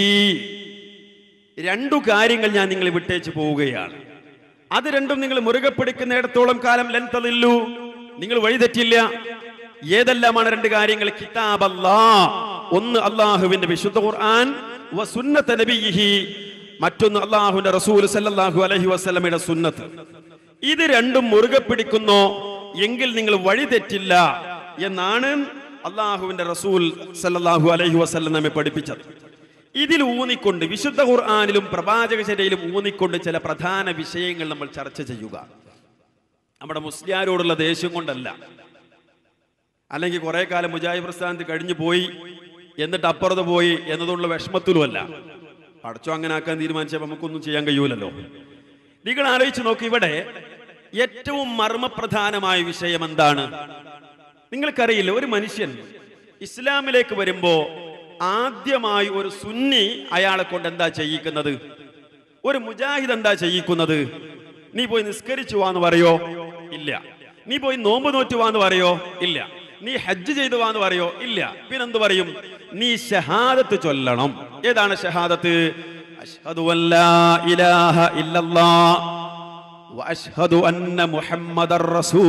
Speaker 3: രണ്ടു കാര്യങ്ങൾ ഞാൻ നിങ്ങളെ വിട്ടേച്ച് പോവുകയാണ്, അത് രണ്ടും നിങ്ങൾ മുറുകെ പിടിക്കുന്നിടത്തോളം കാലം ലൻ തദില്ലു, നിങ്ങൾ വഴിതെറ്റില്ല. ഏതെല്ലാമാണ് രണ്ട് കാര്യങ്ങൾ? കിതാബല്ലാഹ്, ഒന്ന് അല്ലാഹുവിന്റെ വിശുദ്ധ ഖുർആൻ, വ സുന്നത നബിയിഹി, മറ്റൊന്ന് അല്ലാഹുവിന്റെ റസൂൽ സല്ലല്ലാഹു അലൈഹി വസല്ലമയുടെ സുന്നത്ത്. ഇത് രണ്ടും മുറുകെ പിടിക്കുന്നോ എങ്കിൽ നിങ്ങൾ വഴിതെറ്റില്ല എന്നാണ് അല്ലാഹുവിന്റെ റസൂൽ സല്ലല്ലാഹു അലൈഹി വസല്ലം നമ്മെ പഠിപ്പിച്ചത്. ഇതിൽ ഊന്നിക്കൊണ്ട്, വിശുദ്ധ ഖുർആനിലും പ്രവാചക ചര്യയിലും ഊന്നിക്കൊണ്ട് ചില പ്രധാന വിഷയങ്ങൾ നമ്മൾ ചർച്ച ചെയ്യുക. നമ്മുടെ മുസ്ലിയാരോടുള്ള ദേഷ്യം കൊണ്ടല്ല, അല്ലെങ്കിൽ കുറെ കാലം മുജാഹിദ് പ്രസ്ഥാനത്ത് കഴിഞ്ഞു പോയി എന്നിട്ട് അപ്പുറത്ത് പോയി എന്നതുള്ള വിഷമത്തിലുമല്ല. അടച്ചോ അങ്ങനെ ആക്കാൻ തീരുമാനിച്ചപ്പോൾ നമുക്കൊന്നും ചെയ്യാൻ കഴിയൂലല്ലോ. നിങ്ങൾ ആലോചിച്ച് നോക്കി, ഇവിടെ ഏറ്റവും മർമ്മപ്രധാനമായ വിഷയം എന്താണ്? നിങ്ങൾക്കറിയില്ല, ഒരു മനുഷ്യൻ ഇസ്ലാമിലേക്ക് വരുമ്പോ ആദ്യമായി ഒരു സുന്നി അയാളെ കൊണ്ട് എന്താ ചെയ്യിക്കുന്നത്? ഒരു മുജാഹിദ് എന്താ ചെയ്യിക്കുന്നത്? നീ പോയി നിസ്കരിച്ചു വാന്ന് പറയോ? ഇല്ല. നീ പോയി നോമ്പ് നോറ്റു വാന്ന് പറയോ? ഇല്ല. നീ ഹജ്ജ് ചെയ്തു വാന്ന് പറയോ? ഇല്ല. പിന്നെന്ത് പറയും? നീ ഷഹാദത്ത് ചൊല്ലണം. ഏതാണ് ഷഹാദത്ത്? അശ്ഹദു അല്ലാ ഇലാഹ ഇല്ലല്ലാഹ് വ അശ്ഹദു അന്ന മുഹമ്മദർ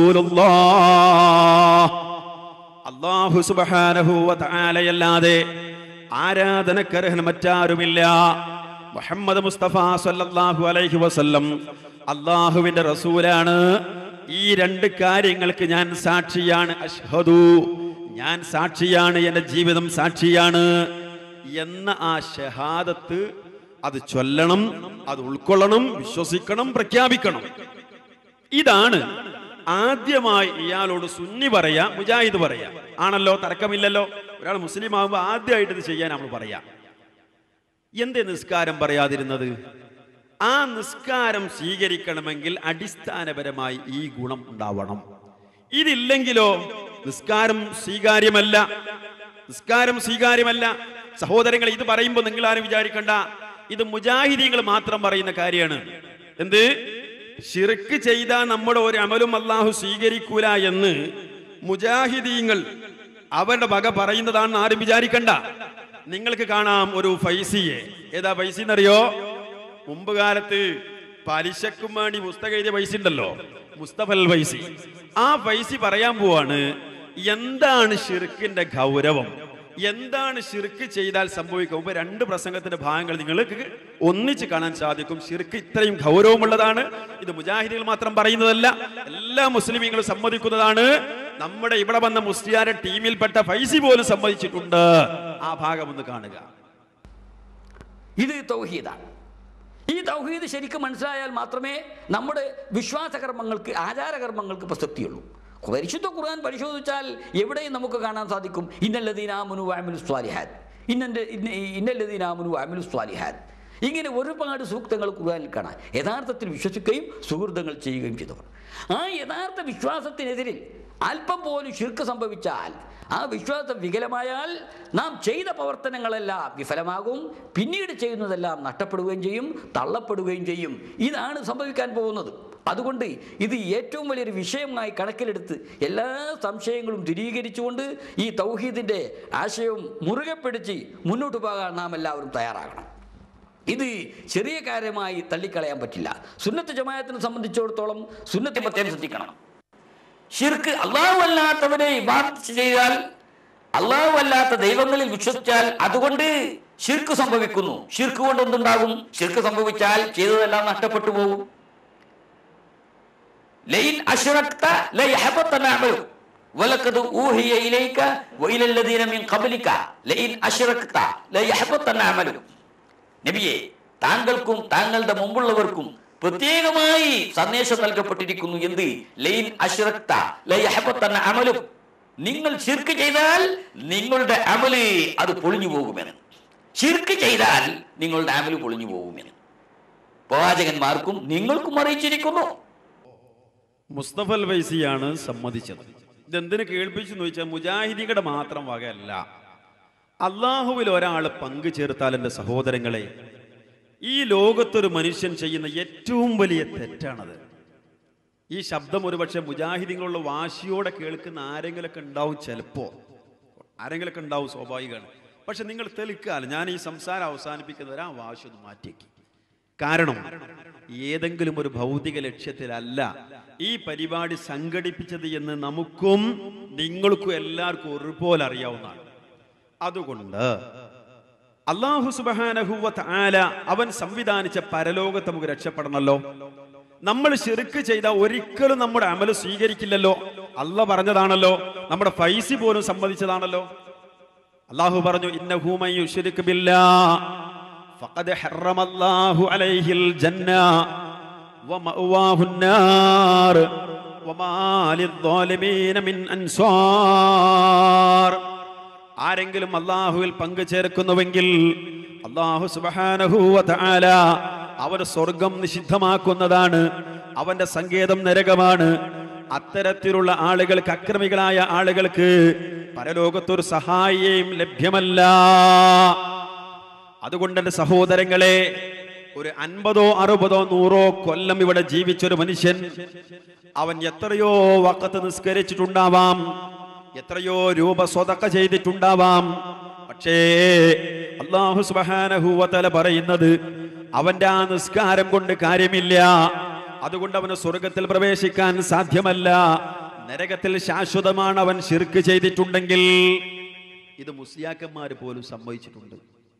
Speaker 3: റസൂലുള്ളാഹ്. അല്ലാഹു സുബ്ഹാനഹു വ തആലയല്ലാതെ ആരാധനക്കർഹൻ മറ്റാരുമില്ല. മുഹമ്മദ് മുസ്തഫ സല്ലല്ലാഹു അലൈഹി വസല്ലം അല്ലാഹുവിന്റെ റസൂലാണ്. ഈ രണ്ട് കാര്യങ്ങൾക്ക് ഞാൻ സാക്ഷിയാണ്. അശ്ഹദു, ഞാൻ സാക്ഷിയാണ്, എൻ്റെ ജീവിതം സാക്ഷിയാണ് എന്ന ആ ഷഹാദത്ത് അത് ചൊല്ലണം, അത് ഉൾക്കൊള്ളണം, വിശ്വസിക്കണം, പ്രഖ്യാപിക്കണം. ഇതാണ് ആദ്യമായി ഇയാളോട് സുന്നി പറയാ, മുജാഹിദ് പറയാ. ആണല്ലോ, തർക്കമില്ലല്ലോ. ഒരാൾ മുസ്ലിം ആകുമ്പോൾ ആദ്യമായിട്ട് ഇത് ചെയ്യാൻ നമ്മൾ പറയാം. എന്തേ നിസ്കാരം പറയാതിരുന്നത്? ആ നിസ്കാരം സ്വീകരിക്കണമെങ്കിൽ അടിസ്ഥാനപരമായി ഈ ഗുണം ഉണ്ടാവണം. ഇതില്ലെങ്കിലോ നിസ്കാരം സ്വീകാര്യമല്ല. നിസ്കാരം സ്വീകാര്യമല്ല. സഹോദരങ്ങൾ, ഇത് പറയുമ്പോൾ നിങ്ങൾ ആരും വിചാരിക്കണ്ട ഇത് മുജാഹിദീങ്ങൾ മാത്രം പറയുന്ന കാര്യമാണ്. എന്ത്? ശിർക്ക് ചെയ്താൽ നമ്മുടെ ഒരു അമലും അല്ലാഹു സ്വീകരിക്കൂല എന്ന് മുജാഹിദീങ്ങൾ അവരുടെ വക പറയുന്നതാണെന്ന് ആരും വിചാരിക്കണ്ട. നിങ്ങൾക്ക് കാണാം ഒരു ഫൈസിയെ. ഏതാ ഫൈസി എന്നറിയോ? മുമ്പ് കാലത്ത് പലിശക്കും വേണ്ടി പുസ്തകം എഴുതിയ ഫൈസി ഉണ്ടല്ലോ, മുസ്തഫൽ ഫൈസി. ആ ഫൈസി പറയാൻ പോവാണ് എന്താണ് ശിർക്കിന്റെ ഗൗരവം, എന്താണ് ശിർക്ക് ചെയ്താൽ സംഭവിക്കും. ഇപ്പൊ രണ്ട് പ്രസംഗത്തിന്റെ ഭാഗങ്ങൾ നിങ്ങൾക്ക് ഒന്നിച്ച് കാണാൻ സാധിക്കും. ശിർക്ക് ഇത്രയും ഗൗരവമുള്ളതാണ്. ഇത് മുജാഹിദുകൾ മാത്രം പറയുന്നതല്ല, എല്ലാ മുസ്ലിമീങ്ങളും സമ്മതിക്കുന്നതാണ്. നമ്മുടെ ഇവിടെ വന്ന മുസ്ലിയാരെ ടീമിൽപ്പെട്ട ഫൈസി പോലും സമ്മതിച്ചിട്ടുണ്ട്. ആ ഭാഗം ഒന്ന് കാണുക.
Speaker 6: ഇത് തൗഹീദാണ്. ഈ തൗഹീദ് ശരിക്കും മനസ്സിലായാൽ മാത്രമേ നമ്മുടെ വിശ്വാസകർമ്മങ്ങൾക്ക്, ആചാരകർമ്മങ്ങൾക്ക് പ്രസക്തിയുള്ളൂ. പരിശുദ്ധ ഖുർആൻ പരിശോധിച്ചാൽ എവിടെയും നമുക്ക് കാണാൻ സാധിക്കും ഇന്നല്ലദീന ആമനു വഅമിലുസ് സ്വാലിഹാത്ത്, ഇന്നല്ലദീന ആമനു വഅമിലുസ് സ്വാലിഹാത്ത്. ഇങ്ങനെ ഒരുപാട് സൂക്തങ്ങൾ ഖുർആനിൽ കാണാം. യഥാർത്ഥത്തിൽ വിശ്വസിക്കുകയും സുഹൃത്തുക്കൾ ചെയ്യുകയും ചെയ്തവർ. ആ യഥാർത്ഥ വിശ്വാസത്തിനെതിരിൽ അല്പം പോലും ശിർക്ക് സംഭവിച്ചാൽ, ആ വിശ്വാസം വികലമായാൽ നാം ചെയ്ത പ്രവർത്തനങ്ങളെല്ലാം വിഫലമാകും. പിന്നീട് ചെയ്യുന്നതെല്ലാം നഷ്ടപ്പെടുകയും ചെയ്യും, തള്ളപ്പെടുകയും ചെയ്യും. ഇതാണ് സംഭവിക്കാൻ പോകുന്നത്. അതുകൊണ്ട് ഇത് ഏറ്റവും വലിയൊരു വിഷയമായി കണക്കിലെടുത്ത് എല്ലാ സംശയങ്ങളും ദൂരീകരിച്ചുകൊണ്ട് ഈ തൗഹീദിൻ്റെ ആശയവും മുറുകെ പിടിച്ച് മുന്നോട്ട് പോകാൻ നാം എല്ലാവരും തയ്യാറാകണം. ഇത് ചെറിയ കാര്യമായി തള്ളിക്കളയാൻ പറ്റില്ല. സുന്നത്ത് ജമാഅത്തിനെ സംബന്ധിച്ചിടത്തോളം സുന്നത്തെ പ്രത്യേകം ശ്രദ്ധിക്കണം. ശിർക്ക്, അല്ലാഹു അല്ലാത്തവരെ ഇബാദത്ത് ചെയ്താൽ, അല്ലാഹു അല്ലാത്ത ദൈവങ്ങളിൽ വിശ്വസിച്ചാൽ അതുകൊണ്ട് ശിർക്ക് സംഭവിക്കുന്നു. ശിർക്ക് കൊണ്ട് എന്തുണ്ടാകും? ശിർക്ക് സംഭവിച്ചാൽ ചെയ്തതെല്ലാം നഷ്ടപ്പെട്ടു പോകും. ലൈൻ അശ്റക്ത ലയഹബതന അമലു വലഖദ് ഊഹിയ ഇലൈക വഇലല്ലദീന മിൻ ഖബ്ലിക ലൈൻ അശ്റക്ത ലയഹബതന അമലു. നബിയെ, താങ്കൾക്കും താങ്കളുടെ മുമ്പുള്ളവർക്കും പ്രത്യേകമായി സന്ദേശം നൽകപ്പെട്ടിരിക്കുന്നു. എന്ത്? ലൈൻ അശ്റക്ത ലയഹബതന അമലു. നിങ്ങൾ ശിർക്ക് ചെയ്താൽ നിങ്ങളുടെ അമല് അത് പൊളിഞ്ഞു പോകുമെന്ന്. ശിർക്ക് ചെയ്താൽ നിങ്ങളുടെ അമല് പൊളിഞ്ഞു പോകുമെന്ന് പ്രവാചകന്മാർക്കും നിങ്ങൾക്കും അറിയിച്ചിരിക്കുന്നു.
Speaker 3: മുസ്തഫൽ ഫൈസിയാണ് സമ്മതിച്ചത്. ഇതെന്തിനു കേൾപ്പിച്ചെന്ന് ചോദിച്ചാൽ മുജാഹിദികളുടെ മാത്രം വകയല്ല. അള്ളാഹുവിൽ ഒരാൾ പങ്കു ചേർത്താൽ എൻ്റെ സഹോദരങ്ങളെ, ഈ ലോകത്തൊരു മനുഷ്യൻ ചെയ്യുന്ന ഏറ്റവും വലിയ തെറ്റാണത്. ഈ ശബ്ദം ഒരുപക്ഷെ മുജാഹിദീങ്ങളുള്ള വാശിയോടെ കേൾക്കുന്ന ആരെങ്കിലൊക്കെ ഉണ്ടാവും, ചിലപ്പോൾ ആരെങ്കിലൊക്കെ ഉണ്ടാവും, സ്വാഭാവികമാണ്. പക്ഷെ നിങ്ങൾ തെളിക്കാൽ ഞാൻ ഈ സംസാരം അവസാനിപ്പിക്കുന്നവരെ ആ വാശി ഒന്ന് മാറ്റിയേക്ക്. കാരണം ഏതെങ്കിലും ഒരു ഭൗതിക ലക്ഷ്യത്തിലല്ല ഈ പരിപാടി സംഘടിപ്പിച്ചത് എന്ന് നമുക്കും നിങ്ങൾക്കും എല്ലാവർക്കും ഒരുപോലെ അറിയാവുന്നതാണ്. അതുകൊണ്ട് അല്ലാഹു സുബ്ഹാനഹു വ തആല അവൻ സംവിധാനിച്ച പരലോകത്ത് നമുക്ക് രക്ഷപ്പെടണമല്ലോ. നമ്മൾ ശിർക്ക് ചെയ്ത ഒരിക്കലും നമ്മുടെ അമല് സ്വീകരിക്കില്ലല്ലോ. അല്ലാഹ് പറഞ്ഞതാണല്ലോ, നമ്മുടെ ഫൈസി പോലും സമ്മതിച്ചതാണല്ലോ. അല്ലാഹു പറഞ്ഞു, ഇന്നഹു മൻ യുശ്രിക് ബില്ലാഹ് ഫഖദ് ഹറമല്ലാഹു അലൈഹിൽ ജന്ന വമഅവാഹുൻ നാർ വമാ ലിദ്ദാലിമീന മിൻ അൻസാർ. ആരെങ്കിലും അല്ലാഹുവിൽ പങ്കു ചേർക്കുന്നുവെങ്കിൽ അല്ലാഹു സുബ്ഹാനഹു വ തആല അവൻ സ്വർഗം നിഷിദ്ധമാക്കുന്നതാണ്, അവന്റെ സങ്കേതം നരകമാണ്. അത്തരത്തിലുള്ള ആളുകൾക്ക്, അക്രമികളായ ആളുകൾക്ക് പരലോകത്തൊരു സഹായിയും ലഭ്യമല്ല. അതുകൊണ്ട് എൻ്റെ സഹോദരങ്ങളെ, ഒരു 50 60 100 കൊല്ലം ഇവിടെ ജീവിച്ചൊരു മനുഷ്യൻ, അവൻ എത്രയോ വഖത്ത് നിസ്കരിച്ചിട്ടുണ്ടാവാം, എത്രയോ രൂപ സ്വതക്ക ചെയ്തിട്ടുണ്ടാവാം. പക്ഷേ അല്ലാഹു സുബ്ഹാനഹു വ തആല പറയുന്നത്, അവന്റെ ആ നിസ്കാരം കൊണ്ട് കാര്യമില്ല. അതുകൊണ്ട് അവന് സ്വർഗത്തിൽ പ്രവേശിക്കാൻ സാധ്യമല്ല, നരകത്തിൽ ശാശ്വതമാണ് അവൻ ശിർക്ക് ചെയ്തിട്ടുണ്ടെങ്കിൽ. ഇത് മുസ്ലിയാക്കന്മാർ പോലും സമ്മതിച്ചിട്ടുണ്ട്.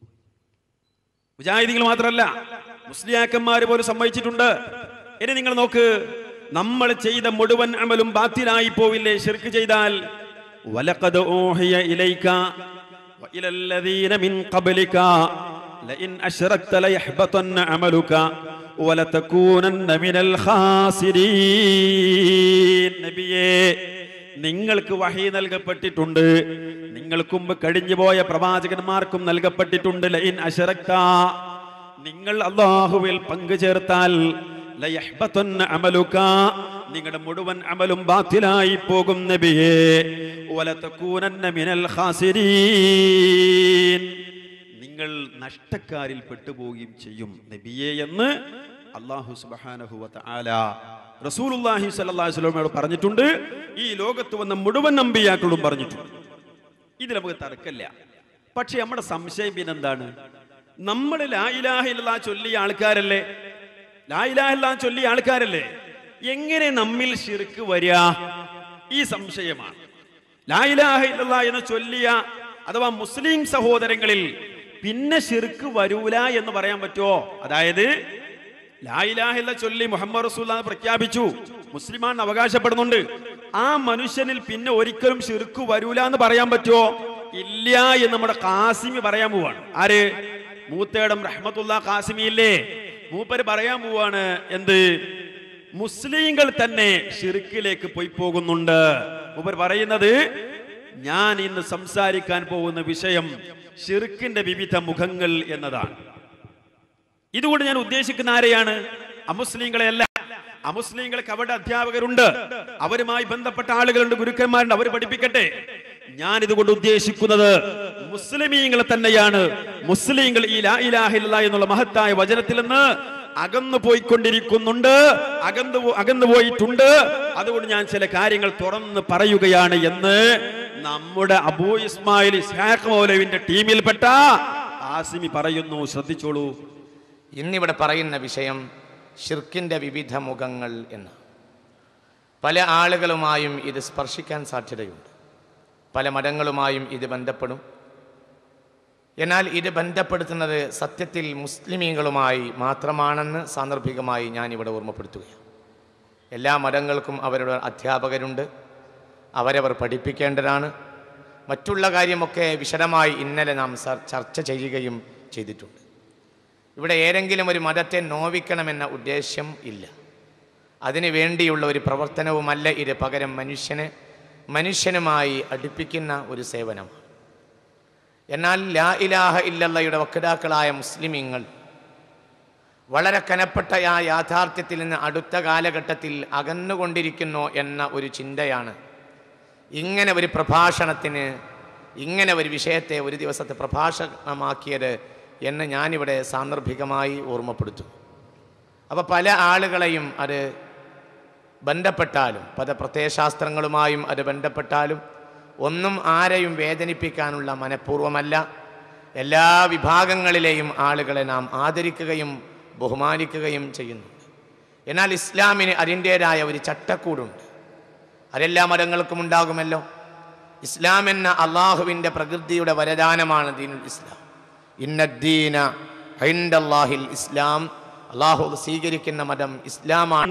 Speaker 3: മുജാഹിദീങ്ങൾ മാത്രമല്ല, മുസ്ലിയാക്കന്മാർ പോലും സമ്മതിച്ചിട്ടുണ്ട്. ഇനി നിങ്ങൾ നോക്ക്, നമ്മൾ ചെയ്ത മുഴുവൻ അമലും ബാത്തിലായി പോവില്ലേ ശിർക്ക് ചെയ്താൽ? വലഖദ് ഊഹിയ ഇലൈക വഇലല്ലദീന മിൻ ഖബ്ലിക ലഇൻ അശ്റക്ത ലയഹ്ബതന്ന അമലുക വലതകൂനന്ന മിനൽ ഖാസിരീൻ. നബിയേ, നിങ്ങൾക്ക് വഹി നൽകപ്പെട്ടിട്ടുണ്ട്, നിങ്ങൾക്ക് മുമ്പ് കഴിഞ്ഞുപോയ പ്രവാചകന്മാർക്കും നൽകപ്പെട്ടിട്ടുണ്ട്. ലഇൻ അശ്റക്ത, നിങ്ങൾ അല്ലാഹുവിൽ പങ്കു ചേർത്താൽ ലയഹ്ബതന്ന അമലുക, നിങ്ങളുടെ മുഴുവൻ അമലും ബാത്തിലായി പോകും നബിയേ. വലതകൂനന്ന മിനൽ ഖാസിരീൻ, നിങ്ങൾ നഷ്ടക്കാരിൽ പെട്ടുപോവുകയും ചെയ്യും നബിയേ എന്ന് അല്ലാഹു സുബ്ഹാനഹു വ തആല റസൂലുള്ളാഹി സ്വല്ലല്ലാഹു അലൈഹി വസല്ലമയോട് പറഞ്ഞിട്ടുണ്ട്. ഈ ലോകത്ത് വന്ന മുഴുവൻ അമ്പിയാക്കളോടും പറഞ്ഞിട്ടുണ്ട്. ഇത് നമുക്ക് തർക്കമില്ല. പക്ഷെ നമ്മുടെ സംശയം പിന്നെന്താണ്? നമ്മൾ ലാ ഇലാഹ ഇല്ലല്ലാഹ് ചൊല്ലിയ ആൾക്കാരല്ലേ? ലാ ഇലാഹ ഇല്ലല്ലാഹ് ചൊല്ലിയ ആൾക്കാരല്ലേ? എങ്ങനെ നമ്മിൽ ശിർക്ക് വരിക? ഈ സംശയമാണ്. ലാ ഇലാഹ ഇല്ലല്ലാഹ് എന്ന് ചൊല്ലിയ അഥവാ മുസ്ലിം സഹോദരങ്ങളിൽ പിന്നെ ശിർക്ക് വരൂല എന്ന് പറയാൻ പറ്റുമോ? അതായത് ലാ ഇലാഹ ഇല്ലല്ലാഹ് ചൊല്ലി മുഹമ്മദ് റസൂലുള്ളാഹി പ്രഖ്യാപിച്ചു, മുസ്ലിമാണെന്ന് അവകാശപ്പെടുന്നുണ്ട്, ആ മനുഷ്യനിൽ പിന്നെ ഒരിക്കലും ശിർക്ക് വരൂല എന്ന് പറയാൻ പറ്റുമോ? ഇല്ല എന്ന് നമ്മുടെ ഖാസിമി പറയാൻ പോവാണ്. ആര്? മൂത്തേടം റഹ്മത്തുള്ളാഹി ഖാസിമി ഇല്ലേ, മൂപ്പര് പറയാൻ പോവാണ്. എന്ത്? മുസ്ലിങ്ങൾ തന്നെ ശിർക്കിലേക്ക് പോയി പോകുന്നുണ്ട്. മൂപ്പര് പറയുന്നത്, ഞാൻ ഇന്ന് സംസാരിക്കാൻ പോകുന്ന വിഷയം ശിർക്കിന്റെ വിവിധ മുഖങ്ങൾ എന്നതാണ്. ഇതുകൊണ്ട് ഞാൻ ഉദ്ദേശിക്കുന്ന ആരെയാണ്? അമുസ്ലിങ്ങളെയല്ല. അമുസ്ലിങ്ങൾക്ക് അവരുടെ അധ്യാപകരുണ്ട്, അവരുമായി ബന്ധപ്പെട്ട ആളുകളുണ്ട്, ഗുരുക്കന്മാരുണ്ട്, അവർ പഠിപ്പിക്കട്ടെ. ഞാൻ ഇതുകൊണ്ട് ഉദ്ദേശിക്കുന്നത് മുസ്ലിമീങ്ങളെ തന്നെയാണ്. മുസ്ലിങ്ങൾ ഈ ലാ ഇലാഹ ഇല്ലല്ലാഹ് എന്നുള്ള മഹത്തായ വചനത്തിൽ നിന്ന് അകന്നു പോയിക്കൊണ്ടിരിക്കുന്നുണ്ട്, അകന്നു പോയിട്ടുണ്ട്. അതുകൊണ്ട് ഞാൻ ചില കാര്യങ്ങൾ തുറന്ന് പറയുകയാണ് എന്ന് നമ്മുടെ അബൂ ഇസ്മായിൽ ഇസ്ഹാഖ് മൗലവിന്റെ ടീമിൽപ്പെട്ട ആസിമി പറയുന്നു. ശ്രദ്ധിച്ചോളൂ.
Speaker 7: ഇന്നിവിടെ പറയുന്ന വിഷയം ഷിർക്കിൻ്റെ വിവിധ മുഖങ്ങൾ എന്ന്. പല ആളുകളുമായും ഇത് സ്പർശിക്കാൻ സാധ്യതയുണ്ട്, പല മതങ്ങളുമായും ഇത് ബന്ധപ്പെടും. എന്നാൽ ഇത് ബന്ധപ്പെടുത്തുന്നത് സത്യത്തിൽ മുസ്ലിമീങ്ങളുമായി മാത്രമാണെന്ന് സാന്ദർഭികമായി ഞാനിവിടെ ഓർമ്മപ്പെടുത്തുകയാണ്. എല്ലാ മതങ്ങൾക്കും അവരുടെ അധ്യാപകരുണ്ട്, അവരവർ പഠിപ്പിക്കേണ്ടതാണ്. മറ്റുള്ള കാര്യമൊക്കെ വിശദമായി ഇന്നലെ നാം ചർച്ച ചെയ്യുകയും ചെയ്തിട്ടുണ്ട്. ഇവിടെ ഏതെങ്കിലും ഒരു മതത്തെ നോവിക്കണമെന്ന ഉദ്ദേശ്യം ഇല്ല, അതിനു വേണ്ടിയുള്ള ഒരു പ്രവർത്തനവുമല്ല ഇത്. പകരം മനുഷ്യനുമായി അടുപ്പിക്കുന്ന ഒരു സേവനമാണ്. എന്നാൽ ലാ ഇലാഹ ഇല്ലല്ലാഹയുടെ വക്താക്കളായ മുസ്ലിമീങ്ങൾ വളരെ കനപ്പെട്ട ആ യാഥാർത്ഥ്യത്തിൽ നിന്ന് അടുത്ത കാലഘട്ടത്തിൽ അകന്നുകൊണ്ടിരിക്കുന്നു എന്ന ഒരു ചിന്തയാണ് ഇങ്ങനെ ഒരു പ്രഭാഷണത്തിന് ഇങ്ങനെ ഒരു വിഷയത്തെ ഒരു ദിവസത്തെ പ്രഭാഷണമാക്കിയത് എന്ന് ഞാനിവിടെ സാന്ദർഭികമായി ഓർമ്മപ്പെടുത്തുന്നു. അപ്പോൾ പല ആളുകളെയും അത് ബന്ധപ്പെട്ടാലും പല പ്രത്യയശാസ്ത്രങ്ങളുമായും അത് ബന്ധപ്പെട്ടാലും ഒന്നും ആരെയും വേദനിപ്പിക്കാനുള്ള മനഃപൂർവ്വമല്ല. എല്ലാ വിഭാഗങ്ങളിലെയും ആളുകളെ നാം ആദരിക്കുകയും ബഹുമാനിക്കുകയും ചെയ്യുന്നു. എന്നാൽ ഇസ്ലാമിന് അതിൻ്റേതായ ഒരു ചട്ടക്കൂടുണ്ട്. അതെല്ലാ മതങ്ങൾക്കും ഉണ്ടാകുമല്ലോ. ഇസ്ലാം എന്ന അള്ളാഹുവിൻ്റെ പ്രകൃതിയുടെ വരദാനമാണ് ദീനുൽ ഇസ്ലാം. ഇന്നദ്ദീന ഇൻദല്ലാഹിൽ ഇസ്ലാം. അള്ളാഹു സ്വീകരിക്കുന്ന മതം ഇസ്ലാമാണ്.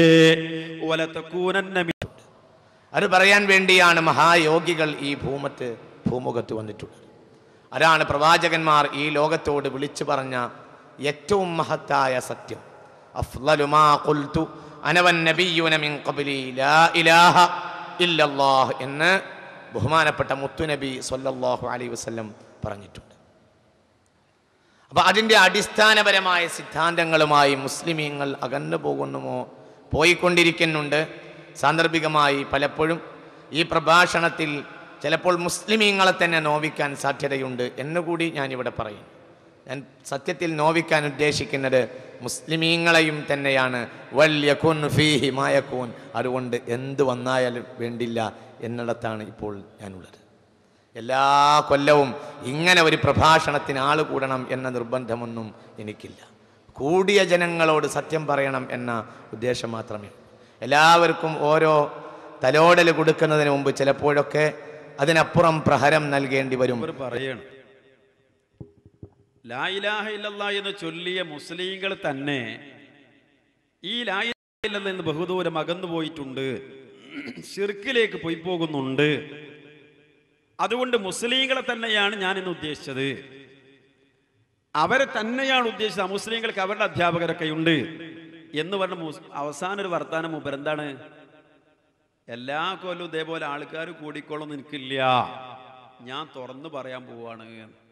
Speaker 7: അത് പറയാൻ വേണ്ടിയാണ് മഹായോഗികൾ ഈ ഭൂമുഖത്ത് വന്നിട്ടുള്ളത്. അതാണ് പ്രവാചകന്മാർ ഈ ലോകത്തോട് വിളിച്ചു പറഞ്ഞ ഏറ്റവും മഹത്തായ സത്യം. അഫ്ളലു മാ ഖുൽതു അന വന്നബിയ്യൂന മിൻ ഖബ്ലി ലാ ഇലാഹ ഇല്ലല്ലാഹ് എന്ന് ബഹുമാനപ്പെട്ട മുത്തുനബി സ്വല്ലല്ലാഹു അലൈഹി വസല്ലം പറഞ്ഞിട്ടുണ്ട്. അപ്പോൾ അതിൻ്റെ അടിസ്ഥാനപരമായ സിദ്ധാന്തങ്ങളുമായി മുസ്ലിമീങ്ങൾ അകന്നു പോയിക്കൊണ്ടിരിക്കുന്നുണ്ട്. സാന്ദർഭികമായി പലപ്പോഴും ഈ പ്രഭാഷണത്തിൽ ചിലപ്പോൾ മുസ്ലിമീങ്ങളെ തന്നെ നോവിക്കാൻ സാധ്യതയുണ്ട് എന്നുകൂടി ഞാനിവിടെ പറയും. ഞാൻ സത്യത്തിൽ നോവിക്കാൻ ഉദ്ദേശിക്കുന്നത് മുസ്ലിമീങ്ങളെയും തന്നെയാണ്. വല്യകുൻ ഫീഹി മായകൂൻ. അതുകൊണ്ട് എന്ത് വന്നാലും വേണ്ടില്ല എന്നിടത്താണ് ഇപ്പോൾ ഞാനുള്ളത്. എല്ലാ കൊല്ലവും ഇങ്ങനെ ഒരു പ്രഭാഷണത്തിന് ആൾ കൂടണം എന്ന നിർബന്ധമൊന്നും എനിക്കില്ല. കൂടിയ ജനങ്ങളോട് സത്യം പറയണം എന്ന ഉദ്ദേശം മാത്രമേ. എല്ലാവർക്കും ഓരോ തലോടൽ കൊടുക്കുന്നതിന് മുമ്പ് ചിലപ്പോഴൊക്കെ അതിനപ്പുറം പ്രഹരം നൽകേണ്ടി വരും.
Speaker 3: പറയണം ലാ ഇലാഹ ഇല്ലല്ലാഹ് എന്ന് ചൊല്ലിയ മുസ്ലിങ്ങൾ തന്നെ ഈ ലാ ഇലാഹ ഇല്ലല്ലാഹ് എന്ന് ബഹുദൂരം അകന്നു പോയിട്ടുണ്ട്, ശിർക്കിലേക്ക് പോയി പോകുന്നുണ്ട്. അതുകൊണ്ട് മുസ്ലിങ്ങളെ തന്നെയാണ് ഞാൻ ഇന്ന് ഉദ്ദേശിച്ചത്. അവരെ തന്നെയാണ് ഉദ്ദേശിച്ചത്. മുസ്ലിങ്ങൾക്ക് അവരുടെ അധ്യാപകരൊക്കെ ഉണ്ട് എന്ന് പറഞ്ഞ അവസാന ഒരു വർത്താനം മൂപ്പർ എന്താണ്, എല്ലാ കൊല്ലവും ഇതേപോലെ ആൾക്കാർ കൂടിക്കോളൊന്നും എനിക്കില്ല, ഞാൻ തുറന്നു പറയാൻ പോവാണ്.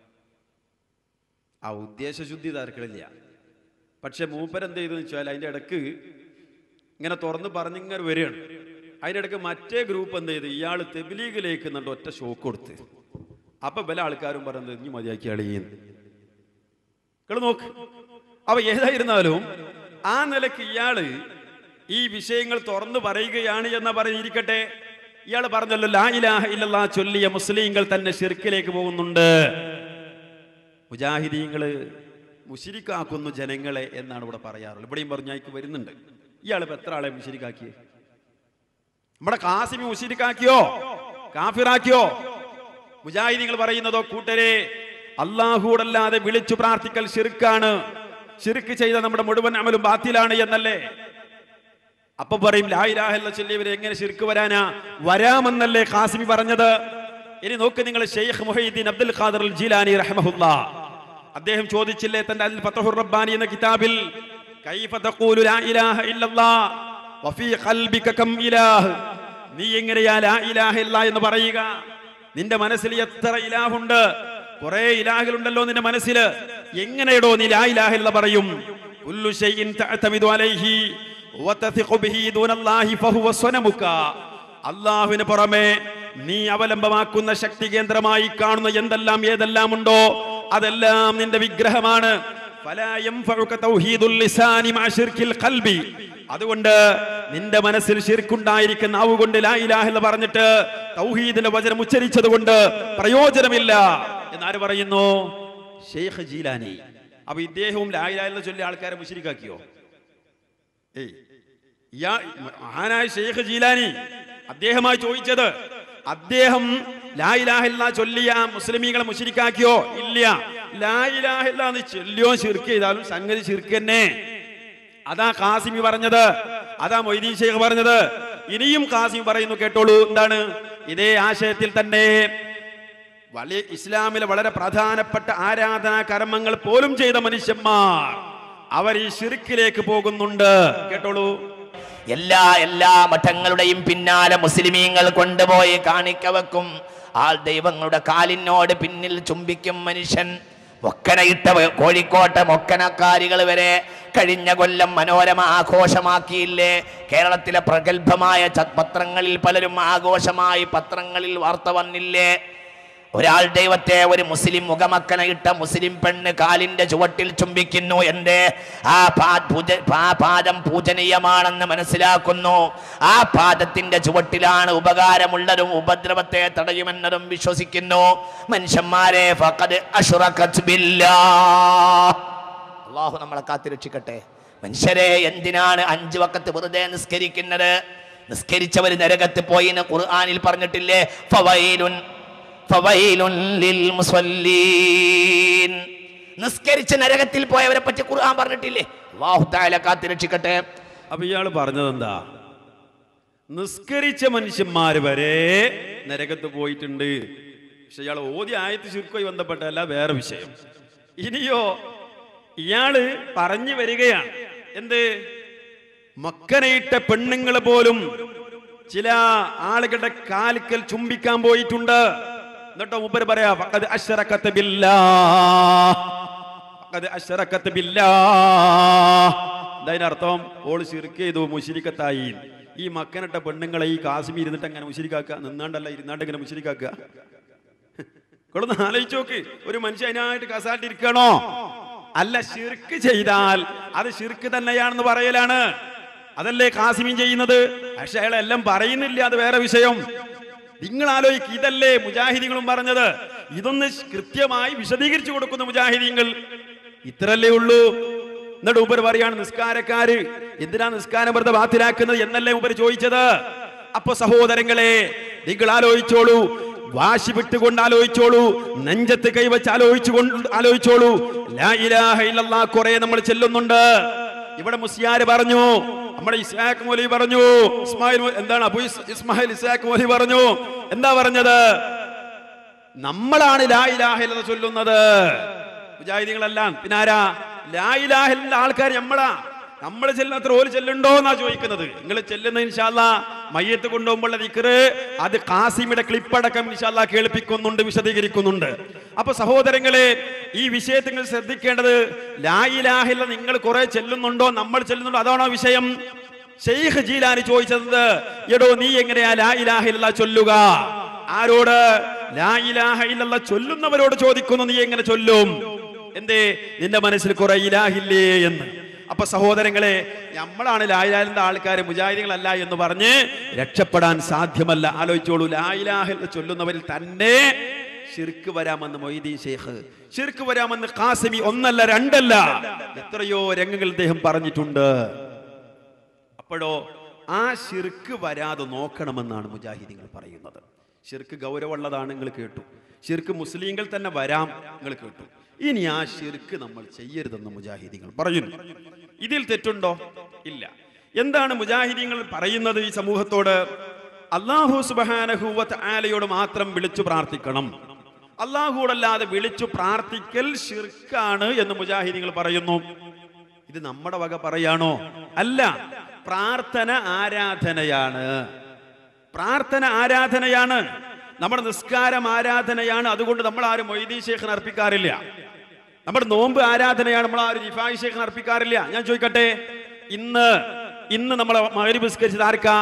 Speaker 3: ആ ഉദ്ദേശശുദ്ധി തർക്കമില്ല. പക്ഷെ മൂപ്പരെന്ത് ചെയ്തെന്ന് വെച്ചാൽ അതിൻ്റെ ഇടക്ക് ഇങ്ങനെ തുറന്ന് പറഞ്ഞിങ്ങനെ വരികയാണ്. അതിൻ്റെ ഇടയ്ക്ക് മറ്റേ ഗ്രൂപ്പ് എന്ത് ചെയ്ത് ഇയാൾ തെബ്ലീഗിലേക്ക് എന്നിട്ട് ഒറ്റ ഷോക്ക് കൊടുത്ത്. അപ്പൊ പല ആൾക്കാരും പറയുന്നത് ഇനി മതിയാക്കി അളിയെന്ന് നോക്ക്. അപ്പൊ ഏതായിരുന്നാലും ആ നിലക്ക് ഇയാള് ഈ വിഷയങ്ങൾ തുറന്നു പറയുകയാണ് എന്ന പറഞ്ഞിരിക്കട്ടെ. ഇയാൾ പറഞ്ഞല്ലോ ലാ ഇലാഹ ഇല്ലല്ലാഹ് ചൊല്ലിയ മുസ്ലിങ്ങൾ തന്നെ ശിർക്കിലേക്ക് പോകുന്നുണ്ട്, മുജാഹിദീങ്ങള് മുശ്രിക്കാക്കുന്നു ജനങ്ങളെ എന്നാണ് ഇവിടെ പറയാറുള്ളത്. ഇവിടെയും പറഞ്ഞായിക്ക് വരുന്നുണ്ട്. ഇയാളിപ്പോ എത്ര ആളെ മുശ്രിക്കാക്കിയേ? നമ്മുടെ കാസിമി മുശ്രിക്കാക്കിയോ, കാഫിറാക്കിയോ? മുജാഹിദീങ്ങൾ പറയുന്നതോ കൂട്ടരെ അല്ലാഹുവോടല്ലാതെ വിളിച്ചു പ്രാർത്ഥിക്കൽ ശിർക്കാണ്, ശിർക്ക് ചെയ്ത നമ്മുടെ മുഴുവൻ അമലും ബാത്തിലാണ് എന്നല്ലേ? അപ്പൊ പറയും ലാ ഇലാഹ ഇല്ലല്ലാഹ് ചൊല്ലിയവരെ എങ്ങനെ ശിർക്ക് വരാനാ? വരാമെന്നല്ലേ ഖാസിമി പറഞ്ഞത്? ഇനി നോക്ക് നിങ്ങൾ, ഷെയ്ഖ് മുഹയ്യിദ്ദീൻ അബ്ദുൽ ഖാദിർ അൽ ജീലാനി റഹിമഹുല്ലാ അദ്ദേഹം ചോദിച്ചില്ലേ തന്റെ അൽ ഫതഹുർ റബ്ബാനി എന്ന കിതാബിൽ, കൈഫ തഖൂലു ലാ ഇലാഹ ഇല്ലല്ലാഹ് വഫീ ഖൽബിക കം ഇലാഹ്, നീ എങ്ങനെയാ ലാ ഇലാഹ ഇല്ലല്ലാഹ് എന്ന് പറയുക? നിന്റെ മനസ്സിൽ എത്ര ഇലാഹുണ്ട്? കുറെ ഇലാഹുകളുണ്ടല്ലോ നിന്റെ മനസ്സിൽ. എങ്ങനെയടോ നീ ലാ ഇലാഹ ഇല്ലല്ലാഹ് പറയും? കുല്ലു ശൈഇൻ തഅതമിദു അലൈഹി വതസിഖു ബിഹി ദൂനല്ലാഹി ഫഹുവ സ്വനമുക, അല്ലാഹുവിന് പുറമെ നീ അവലംബമാക്കുന്ന ശക്തി കേന്ദ്രമായി കാണുന്ന എന്തെല്ലാം ഏതെല്ലാം ഉണ്ടോ അതെല്ലാം നിന്റെ വിഗ്രഹമാണ്. ഫലാ യൻഫഉക തൗഹീദുൽ ലിസാനി മഅ ശിർക്കിൽ ഖൽബി, അതുകൊണ്ട് നിന്റെ മനസ്സിൽ ശിർക്കുണ്ടായിരിക്കുന്ന നാവുകൊണ്ട് ലാ ഇലാഹ ഇല്ലല്ലാഹ് പറഞ്ഞിട്ട് തൗഹീദിന്റെ വചനം ഉച്ചരിച്ചത് കൊണ്ട് പ്രയോജനമില്ല എന്നാര് പറയുന്നു? ഷെയ്ഖ് ജീലാനി. അപ്പൊ ഇദ്ദേഹവും ലാ ഇലാഹ ഇല്ലല്ലാഹ് ചൊല്ലിയ ആൾക്കാരെ മുശ്രിക്കാക്കിയോ? മഹാനായ ഷെയ്ഖ് ജീലാനി അദ്ദേഹമായി ചോദിച്ചത്, അദ്ദേഹം ലാ ഇലാഹ ഇല്ലല്ലാഹ് ചൊല്ലിയ മുസ്ലിമീങ്ങളെ മുശ്രിക്കാക്കിയോ? ഇല്ല. ലാ ഇലാഹ ഇല്ലല്ലാഹ് എന്ന് ചൊല്ലിയോ ശിർക്ക് ചെയ്താലും സംഗതി ശിർക്ക് തന്നെ. അതാ ഖാസിമി പറഞ്ഞത്, അതാ മൊയ്തീൻ ഷെയ്ഖ് പറഞ്ഞത്. ഇനിയും ഖാസിമി പറയുന്നു, കേട്ടോളൂ. എന്താണ്? ഇതേ ആശയത്തിൽ തന്നെ വലിയ ഇസ്ലാമിലെ വളരെ പ്രധാനപ്പെട്ട ആരാധനാ കർമ്മങ്ങൾ പോലും ചെയ്ത മനുഷ്യന്മാർ അവർ ഈ ശിർക്കിലേക്ക് പോകുന്നുണ്ട്. കേട്ടോളൂ.
Speaker 4: എല്ലാ മഠങ്ങളുടെയും പിന്നാലെ മുസ്ലിമീങ്ങൾ കൊണ്ടുപോയി കാണിക്ക വെക്കും. ആ ദൈവങ്ങളുടെ കാലിനോട് പിന്നിൽ ചുംബിക്കും മനുഷ്യൻ. മൊക്കനയിട്ട കോഴിക്കോട്ടെ മൊക്കനക്കാരികൾ വരെ കഴിഞ്ഞ കൊല്ലം മനോരമ ആഘോഷമാക്കിയില്ലേ? കേരളത്തിലെ പ്രഗത്ഭമായ പത്രങ്ങളിൽ പലരും ആഘോഷമായി പത്രങ്ങളിൽ വാർത്ത വന്നില്ലേ? ഒരാൾ ദൈവത്തെ, ഒരു മുസ്ലിം മുഖമക്കനയിട്ട മുസ്ലിം പെണ്ണ് കാലിന്റെ ചുവട്ടിൽ ചുംബിക്കുന്നു, എന്റെ ആ പാദം പൂജനീയമാണെന്ന് മനസ്സിലാക്കുന്നു. ആ പാദത്തിന്റെ ചുവട്ടിലാണ് ഉപകാരമുള്ളതും ഉപദ്രവത്തെ തടയുമെന്നതും വിശ്വസിക്കുന്നു. മനുഷ്യന്മാരെ ഫഖദ് അശ്റകത് ബില്ലാഹ്. അല്ലാഹു നമ്മളെ കാത്തുരക്ഷിക്കട്ടെ. മനുഷ്യരെ, എന്തിനാണ് 5 വഖത്ത് വെറുതെ നിസ്കരിക്കുന്നത്? നിസ്കരിച്ചവർ നരകത്ത് പോയി എന്ന് ഖുർആനിൽ പറഞ്ഞിട്ടില്ലേ? ഫവൈലുൻ ലിൽ മുസല്ലീൻ. നിസ്കരിച്ച് നരകത്തിൽ പോയവരെ പറ്റി ഖുർആൻ പറഞ്ഞിട്ടില്ലേ? അല്ലാഹു തആല കാത്തുരക്ഷിക്കട്ടെ.
Speaker 3: അപ്പൊ ഇയാൾ പറഞ്ഞത് എന്താ? നിസ്കരിച്ച മനുഷ്യന്മാർ വരെ നരകത്ത് പോയിട്ടുണ്ട്. പക്ഷെ ഇയാൾ ഓതി ആയത്ത് ശിർക്കുമായി ബന്ധപ്പെട്ടല്ല, വേറെ വിഷയം. ഇനിയോ ഇയാള് പറഞ്ഞു വരികയാണ് എന്ത്? മക്കനയിട്ട പെണ്ണുങ്ങൾ പോലും ചില ആളുകളുടെ കാലിക്കൽ ചുംബിക്കാൻ പോയിട്ടുണ്ട്. എന്നിട്ടോ മൂപ്പര് പറയാ ഫഖദ് അശ്റകത ബില്ലാഹ്, ഫഖദ് അശ്റകത ബില്ലാഹ്. അതിനർത്ഥം ഓള് ശിർക്ക് ചെയ്തു, മുശ്രിക്കത്തായി. ഈ മക്കനിട്ട പെണ്ണുങ്ങളെ ഈ കാശ്മീർ ഇരുന്നിട്ട് അങ്ങനെ മുശ്രിക്കാക്കുക, നിന്നാണ്ടല്ല ഇരുന്നാണ്ട് ഇങ്ങനെ മുശ്രിക്കാക്കുക. കൊള്ളൊന്ന് ആലോചിച്ച് നോക്ക്. ഒരു മനുഷ്യൻ അതിനായിട്ട് കസാലിട്ട് ഇരിക്കണോ? അല്ല, ശിർക്ക് ചെയ്താൽ അത് ശിർക്ക് തന്നെയാണെന്ന് പറയലാണ്. അതല്ലേ കാസിമീൻ ചെയ്യുന്നത്. പക്ഷെ അയാളെല്ലാം പറയുന്നില്ല, അത് വേറെ വിഷയം. നിങ്ങൾ ആലോചിക്ക്, ഇതല്ലേ മുജാഹിദീങ്ങളും പറഞ്ഞത്? ഇതൊന്ന് കൃത്യമായി വിശദീകരിച്ചു കൊടുക്കുന്ന മുജാഹിദീങ്ങൾ ഇത്രല്ലേ ഉള്ളൂ. എന്നിട്ട് ഉപര് പറയാണ് നിസ്കാരക്കാര് എന്തിനാ നിസ്കാരം വെറുതെ ബാത്തിലാക്കുന്നത് എന്നല്ലേ ഉപര് ചോദിച്ചത്. അപ്പൊ സഹോദരങ്ങളെ, നിങ്ങൾ ആലോചിച്ചോളൂ, വാശി വിട്ടുകൊണ്ട് ആലോചിച്ചോളൂ, നെഞ്ചത്ത് കൈവച്ച് ആലോചിച്ചോളൂ. ലാ ഇലാഹ ഇല്ലല്ലാഹ് കുറെ നമ്മൾ ചെല്ലുന്നുണ്ട്. ഇവിടെ മുസ്ലിയാര് പറഞ്ഞു, നമ്മുടെ ഇസ്ഹാഖ് മൗലവി പറഞ്ഞു, എന്താണ് അബു ഇസ്മായിൽ ഇസ്ഹാഖ് മൗലവി പറഞ്ഞു. എന്താ പറഞ്ഞത്? നമ്മളാണ് ലാ ഇലാഹ ഇല്ലല്ലാഹ് ചൊല്ലുന്നത്, മുജാഹിദീങ്ങളല്ല. പിന്നെ ആരാ ലാ ഇലാഹ ഇല്ലല്ലാഹ് ആൾക്കാർ? നമ്മൾ ചെല്ലുന്നത്ര ഓല് ചെല്ലുണ്ടോ എന്നാ ചോദിക്കുന്നത്. നിങ്ങൾ ചെല്ലുന്ന ഇൻഷാ അല്ലാഹ് മയ്യത്ത് കൊണ്ടുപോകുമ്പോൾ ദിക്ർ അത് ഖാസിമിയുടെ ക്ലിപ്പടക്കം ഇൻഷാ അല്ലാഹ് കേൾപ്പിക്കുന്നുണ്ട്, വിശദീകരിക്കുന്നുണ്ട്. അപ്പൊ സഹോദരങ്ങളെ, ഈ വിഷയത്തിൽ നിങ്ങൾ ശ്രദ്ധിക്കേണ്ടത് ലാ ഇലാഹ ഇല്ലല്ലാഹ് നിങ്ങൾ കുറെ ചെല്ലുന്നുണ്ടോ, നമ്മൾ ചെല്ലുന്നുണ്ടോ, അതാണോ വിഷയം? ശൈഖ് ജീലാനി ചോദിച്ചത്, എടോ നീ എങ്ങനെയാ ലാ ഇലാഹ ഇല്ലല്ലാഹ് ചൊല്ലുക? ആരോട്? ലാ ഇലാഹ ഇല്ലല്ലാഹ് ചൊല്ലുന്നവരോട് ചോദിക്കുന്നു, നീ എങ്ങനെ ചൊല്ലും? എന്തേ നിന്റെ മനസ്സിൽ കുറെ ഇലാഹില്ലേ എന്ന്. അപ്പൊ സഹോദരങ്ങളെ, നമ്മളാണ് ലാ ഇലാഹ ഇല്ലല്ലാഹ് ആൾക്കാര്, മുജാഹിദീങ്ങളല്ല എന്ന് പറഞ്ഞ് രക്ഷപ്പെടാൻ സാധ്യമല്ല. ആലോചിച്ചോളൂ, ലാ ഇലാഹ ഇല്ലല്ലാഹ് ചൊല്ലുന്നവരിൽ തന്നെ ശിർക്ക് വരാമെന്ന് മൊയ്തീൻ ശൈഖ്, ശിർക്ക് വരാമെന്ന് ഖാസിമി, ഒന്നല്ല രണ്ടല്ല, എത്രയോ രംഗങ്ങൾ അദ്ദേഹം പറഞ്ഞിട്ടുണ്ട്. അപ്പോഴോ ആ ശിർക്ക് വരാതെ നോക്കണമെന്നാണ് മുജാഹിദീങ്ങൾ പറയുന്നത്. ശിർക്ക് ഗൗരവമുള്ളതാണ്, നിങ്ങൾ കേട്ടു. ശിർക്ക് മുസ്ലിങ്ങൾ തന്നെ വരാം, നിങ്ങൾ കേട്ടു. ഇനി ആ ശിർക്ക് നമ്മൾ ചെയ്യരുതെന്ന് മുജാഹിദീങ്ങൾ പറയുന്നു. ഇതിൽ തെറ്റുണ്ടോ? ഇല്ല. എന്താണ് മുജാഹിദീങ്ങൾ പറയുന്നത് ഈ സമൂഹത്തോട്? അല്ലാഹു സുബ്ഹാനഹു വ തആലയോട് മാത്രം വിളിച്ചു പ്രാർത്ഥിക്കണം, അല്ലാഹുവോടല്ലാതെ വിളിച്ചു പ്രാർത്ഥിക്കൽ ശിർക്കാണ് എന്ന് മുജാഹിദീങ്ങൾ പറയുന്നു. ഇത് നമ്മുടെ വക പറയാണോ? അല്ല, പ്രാർത്ഥന ആരാധനയാണ്. പ്രാർത്ഥന ആരാധനയാണ്. നമ്മുടെ നിസ്കാരം ആരാധനയാണ്. അതുകൊണ്ട് നമ്മൾ ആരും മൊയ്തീൻ ശൈഖിന് അർപ്പിക്കാറില്ല. നമ്മുടെ നോമ്പ് ആരാധനയാണ്, നമ്മൾ ആരും റിഫായി ശൈഖിന് അർപ്പിക്കാറില്ല. ഞാൻ ചോദിക്കട്ടെ, ഇന്ന് നമ്മൾ മഗ്രിബ് നിസ്കരിച്ചത് ആർക്കാ?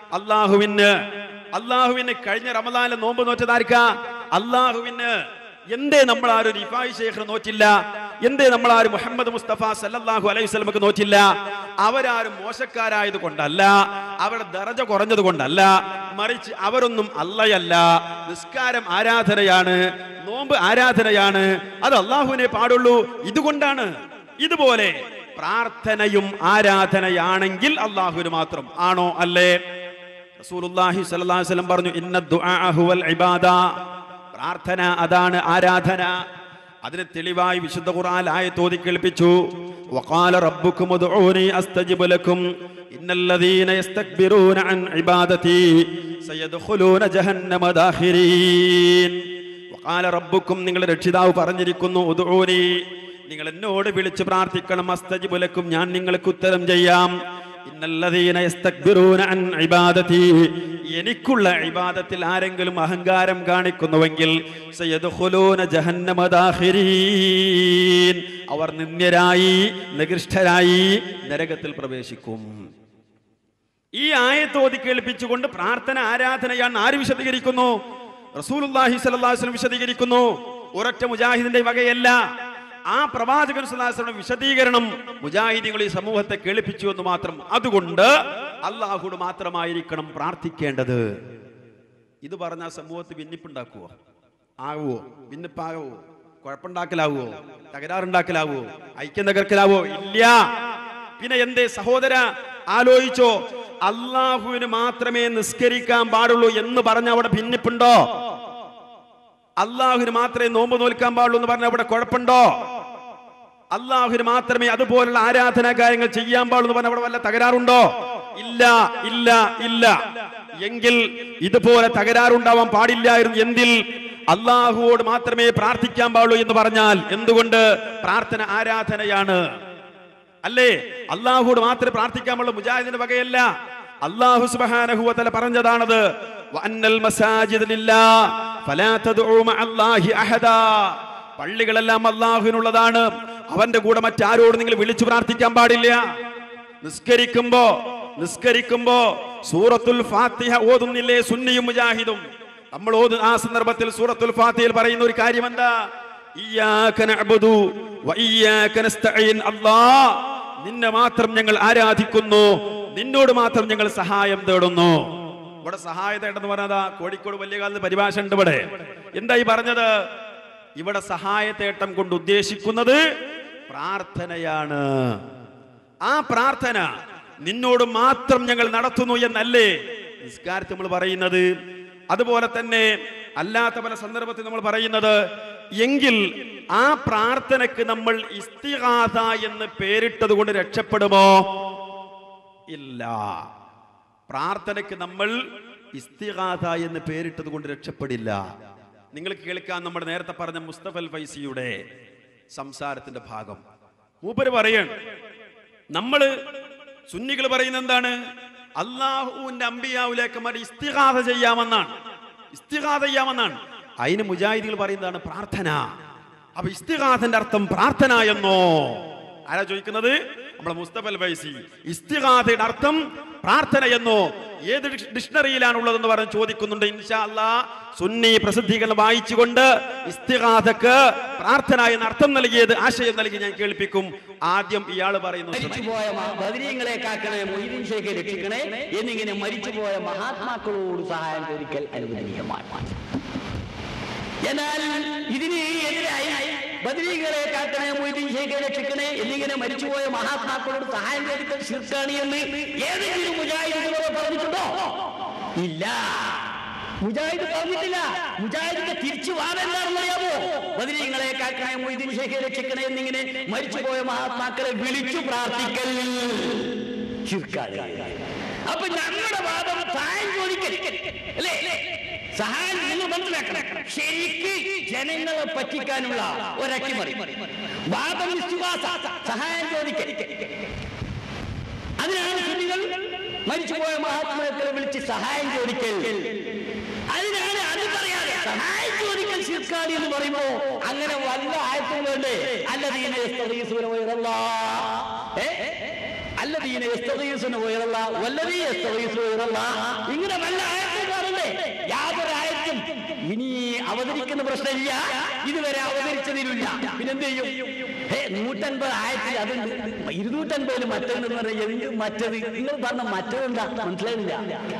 Speaker 3: അള്ളാഹുവിന്. കഴിഞ്ഞ റമദാനിലെ നോമ്പ് നോറ്റത് ആർക്കാ? അള്ളാഹുവിന്. എന്തേ നമ്മൾ ആരും റിഫായി ശൈഖിന് നോറ്റില്ല? എന്തേ നമ്മൾ ആരും മുഹമ്മദ് മുസ്തഫ സല്ലല്ലാഹു അലൈഹി വസല്ലമക്ക് നോറ്റില്ല? അവരാരും മോശക്കാരായത് കൊണ്ടല്ല, അവരുടെ ദറജ കുറഞ്ഞത് കൊണ്ടല്ല, മറിച്ച് അവരൊന്നും അല്ലയല്ല. നിസ്കാരം ആരാധനയാണ്, നോമ്പ് ആരാധനയാണ്, അത് അള്ളാഹുവിനെ പാടുള്ളൂ. ഇതുകൊണ്ടാണ്. ഇതുപോലെ പ്രാർത്ഥനയും ആരാധനയാണെങ്കിൽ അള്ളാഹുവിന് മാത്രം ആണോ? അല്ലേ? റസൂലുള്ളാഹി സ്വല്ലല്ലാഹു അലൈഹി വസല്ലം പറഞ്ഞു, ഇന്ന ദുആ ഹുവൽ ഇബാദ, പ്രാർത്ഥന അതാണ് ആരാധന. അതിന് തെളിവായി വിശുദ്ധ ഖുർആൻ ആയത്ത് ഓതി കേൾപ്പിച്ചു. വഖാല റബ്ബുക്കും ഉദ്ഊനി അസ്തജിബ് ലക്കും ഇന്നല്ലദീന യസ്തക്ബിറൂന അൻ ഇബാദതി സയദ്ഖുലൂന ജഹന്നമ ദാഖിരീൻ. വഖാല റബ്ബുക്കും, നിങ്ങളുടെ രക്ഷിതാവ് പറഞ്ഞിരിക്കുന്നു, ഉദ്ഊനി, നിങ്ങൾ എന്നോട് വിളിച്ച് പ്രാർത്ഥിക്കണം, അസ്തജിബ് ലക്കും, ഞാൻ നിങ്ങൾക്ക് ഉത്തരം ചെയ്യാം. ഇന്നല്ലദീന യസ്തക്ബിറൂന അൻ ഇബാദതി, എനിക്കുള്ള ഇബാദത്തിൽ ആരെങ്കിലും അഹങ്കാരം കാണിക്കുന്നുവെങ്കിൽ സയദ്ഖുലൂന ജഹന്നമ ദാഖിരീൻ, അവർ നിന്ദ്യരായി നികൃഷ്ടരായി നരകത്തിൽ പ്രവേശിക്കും. ഈ ആയത്ത് ഓതി കേൾപ്പിച്ചുകൊണ്ട് പ്രാർത്ഥന ആരാധനയാണ് ആര് വിശദീകരിക്കുന്നു? റസൂലുള്ളാഹി സ്വല്ലല്ലാഹു അലൈഹി വസല്ലം വിശദീകരിക്കുന്നു. ഒരൊറ്റ മുജാഹിദിന്റെ വകയല്ല. ആ പ്രവാചകൻ സ്വല്ലല്ലാഹു അലൈഹി വസല്ലം വിശദീകരണം മുജാഹിദീങ്ങൾ ഈ സമൂഹത്തെ കേൾപ്പിച്ചു എന്ന് മാത്രം. അതുകൊണ്ട് അള്ളാഹുവോട് മാത്രമായിരിക്കണം പ്രാർത്ഥിക്കേണ്ടത്. ഇത് പറഞ്ഞാൽ സമൂഹത്തിൽ ഭിന്നിപ്പുണ്ടാക്കുവോ? ആകുവോ? ഭിന്നിപ്പാകുവോ? കുഴപ്പമുണ്ടാക്കലാവോ? തകരാറുണ്ടാക്കലാവോ? ഐക്യം തകർക്കലാവോ? ഇല്ല. പിന്നെ എന്തേ സഹോദര ആലോചിച്ചോ? അള്ളാഹുവിന് മാത്രമേ നിസ്കരിക്കാൻ പാടുള്ളൂ എന്ന് പറഞ്ഞ അവിടെ ഭിന്നിപ്പുണ്ടോ? അള്ളാഹുവിന് മാത്രമേ നോമ്പ് നോൽക്കാൻ പാടുള്ളൂ എന്ന് പറഞ്ഞ അവിടെ കുഴപ്പമുണ്ടോ? അള്ളാഹുവിന് മാത്രമേ അതുപോലുള്ള ആരാധനാ കാര്യങ്ങൾ ചെയ്യാൻ പാടുള്ളൂ എന്ന് പറഞ്ഞ അവിടെ വല്ല തകരാറുണ്ടോ? ഇല്ല, ഇല്ല, ഇല്ല. എങ്കിൽ ഇതുപോലെ തകരാറുണ്ടാവാൻ പാടില്ലായിരുന്നു. എന്തിൽ? അള്ളാഹുവോട് മാത്രമേ പ്രാർത്ഥിക്കാൻ പാടുള്ളൂ എന്ന് പറഞ്ഞാൽ. എന്തുകൊണ്ട്? പ്രാർത്ഥന ആരാധനയാണ്, അല്ലേ? അള്ളാഹുവോട് മാത്രമേ പ്രാർത്ഥിക്കാൻ പാടുള്ളൂ, മുജാഹിദിന്റെ വകയല്ല. അല്ലാഹു സുബ്ഹാനഹു വ തആല പറഞ്ഞതാണത്. വഅന്നൽ മസാജിദ ലില്ലാഹ് ഫലാ തദ്ഉ മഅല്ലാഹി അഹദാ. പള്ളികളെല്ലാം അല്ലാഹുവിനുള്ളതാണ്, അവന്റെ കൂടെ മറ്റാരോട് നിങ്ങൾ വിളിച്ചു പ്രാർത്ഥിക്കാൻ പാടില്ല. നിസ്കരിക്കുമ്പോ സൂറത്തുൽ ഫാത്തിഹ ഓതുന്നില്ലേ സുന്നിയും മുജാഹിദും? നമ്മൾ ആ സന്ദർഭത്തിൽ സൂറത്തുൽ ഫാത്തിഹയിൽ പറയുന്ന ഒരു കാര്യം എന്താ? ഇയ്യാക നഅ്ബുദു വ ഇയ്യാക നസ്തഈൻ. അല്ലാഹ്, നിന്നെ മാത്രം ഞങ്ങൾ ആരാധിക്കുന്നു, നിന്നോട് മാത്രം ഞങ്ങൾ സഹായം തേടുന്നു. ഇവിടെ സഹായം തേടെന്ന് പറഞ്ഞതാ കോഴിക്കോട് വലിയ കാലത്ത് പരിഭാഷ ഉണ്ട്. ഇവിടെ എന്തായി പറഞ്ഞത്? ഇവിടെ സഹായത്തേട്ടം കൊണ്ട് ഉദ്ദേശിക്കുന്നത് പ്രാർത്ഥനയാണ്. ആ പ്രാർത്ഥന നിന്നോട് മാത്രം ഞങ്ങൾ നടത്തുന്നു എന്നല്ലേ നിസ്കാരത്തിൽ നമ്മൾ പറയുന്നത്? അതുപോലെ തന്നെ അല്ലാത്ത പല സന്ദർഭത്തിൽ നമ്മൾ പറയുന്നത്. എങ്കിൽ ആ പ്രാർത്ഥനയ്ക്ക് നമ്മൾ ഇസ്തിഗാസ എന്ന് പേരിട്ടത് കൊണ്ട് രക്ഷപ്പെടുമോ? ഇല്ല. പ്രാർത്ഥനയ്ക്ക് നമ്മൾ ഇസ്തിഗാസ എന്ന് പേരിട്ടത് കൊണ്ട് രക്ഷപ്പെടില്ല. നിങ്ങൾ കേൾക്കാൻ നമ്മുടെ നേരത്തെ പറഞ്ഞ മുസ്തഫൽ ഫൈസിയുടെ സംസാരത്തിന്റെ ഭാഗം. മൂപ്പര് പറയാണ്, നമ്മള് സുന്നികൾ പറയുന്നത് എന്താണ്? അള്ളാഹുവിന്റെ അമ്പിയാവിലേക്ക് മതി ഇസ്തിഗാസ ചെയ്യാമെന്നാണ്. അതിന് മുജാഹിദികൾ പറയുന്നതാണ് പ്രാർത്ഥന. അപ്പൊ ഇസ്തിഗാസന്റെ അർത്ഥം പ്രാർത്ഥന എന്നോ? ആരാ ചോദിക്കുന്നത്? നമ്മുടെ മുസ്തഫൽ ഫൈസി. ഇസ്തിഗാസയുടെ അർത്ഥം പ്രാർത്ഥന എന്നോ? ഏത് ഡിക്ഷണറിയിലാണുള്ളതെന്ന് പറഞ്ഞ് ചോദിക്കുന്നുണ്ട്. ഇൻഷാ അല്ലാഹ് സുന്നി പ്രസിദ്ധീകരണം വായിച്ചുകൊണ്ട് ഇസ്തിഗാസക്ക് പ്രാർത്ഥന എന്ന അർത്ഥം നൽകിയത്, ആശയം നൽകി ഞാൻ കേൾപ്പിക്കും. ആദ്യം ഇയാൾ പറയുന്നു,
Speaker 6: മരിച്ചുപോയ ബദരീങ്ങളെ കാക്കണേ, മൊയ്തീൻ ഷേഖെ രക്ഷിക്കണേ എന്നിങ്ങനെ മരിച്ചുപോയ മഹാത്മാക്കളോട് സഹായം ചോദിക്കൽ അനുവദനീയമാണ്. എന്നാൽ ഇതിന് എതിരായി ബദരീങ്ങളെ കാക്കണേ, മൊയ്തീൻ ഷേഖെ രക്ഷിക്കണേ എന്നിങ്ങനെ മരിച്ചുപോയ മഹാത്മാക്കളോട് സഹായം ചോദിക്കൽ ശിർക്കാണ് എന്ന് ഏതെങ്കിലും മുജാഹിദുകളോ പറഞ്ഞിട്ടുണ്ടോ? ഇല്ല, മുജാഹിദ് പറഞ്ഞിട്ടില്ല. മുജാഹിദിന്റെ തിരിച്ചു വാദെന്താണെന്ന് അറിയാമോ? ബദരീങ്ങളെ കാക്കണേ, മൊയ്തീൻ ഷേഖെ രക്ഷിക്കണേ എന്നിങ്ങനെ മരിച്ചുപോയ മഹാത്മാക്കളെ വിളിച്ചു പ്രാർത്ഥിക്കൽ ശിർക്കാണ്. അപ്പൊ ഞങ്ങളുടെ വാദം സഹായം ചോദിക്കൽ അല്ലേ? സഹായം നിങ്ങൾ മനസ്സിലാക്കണം. ശരിക്ക് ജനങ്ങളെ പറ്റിക്കാനുള്ള ഒരട്ടിമറി വാദം വിശ്വാസ സഹായം ചോദിക്കൽ. അതിനാണ് സുന്നികൾ മരിച്ചുപോയ മഹാത്മാക്കളെ വിളിച്ച് സഹായം ചോദിക്കൽ. അതിനാണ് അത് പറയാതെ സഹായം ചോദിക്കൽ ശിർക്കാണ് എന്ന് പറയുമ്പോ അങ്ങനെ വല്ല ആയത്തും വേണ്ടേ? അല്ലദീന യസ്തഗീസുന വയറല്ലാഹ്, അല്ലദീന യസ്തഗീസുന വയറല്ലാഹ് വല്ലദീ യസ്തഗീസുന വയറല്ലാഹ്, ഇങ്ങനെ വല്ല ആയത്തും കാണണ്ടേ? യാതൊരു ആയത്തും ഇനി അവതരിക്കുന്ന പ്രശ്നമില്ല, ഇതുവരെ അവതരിച്ചതിലില്ല. പിന്നെന്ത് ചെയ്യും? 150 ആയത്തിൽ അതുണ്ട്, 250 മറ്റേന്ന് പറയുന്നത് മറ്റത്. നിങ്ങൾ പറഞ്ഞ മറ്റേതെന്താ മനസ്സിലായില്ല?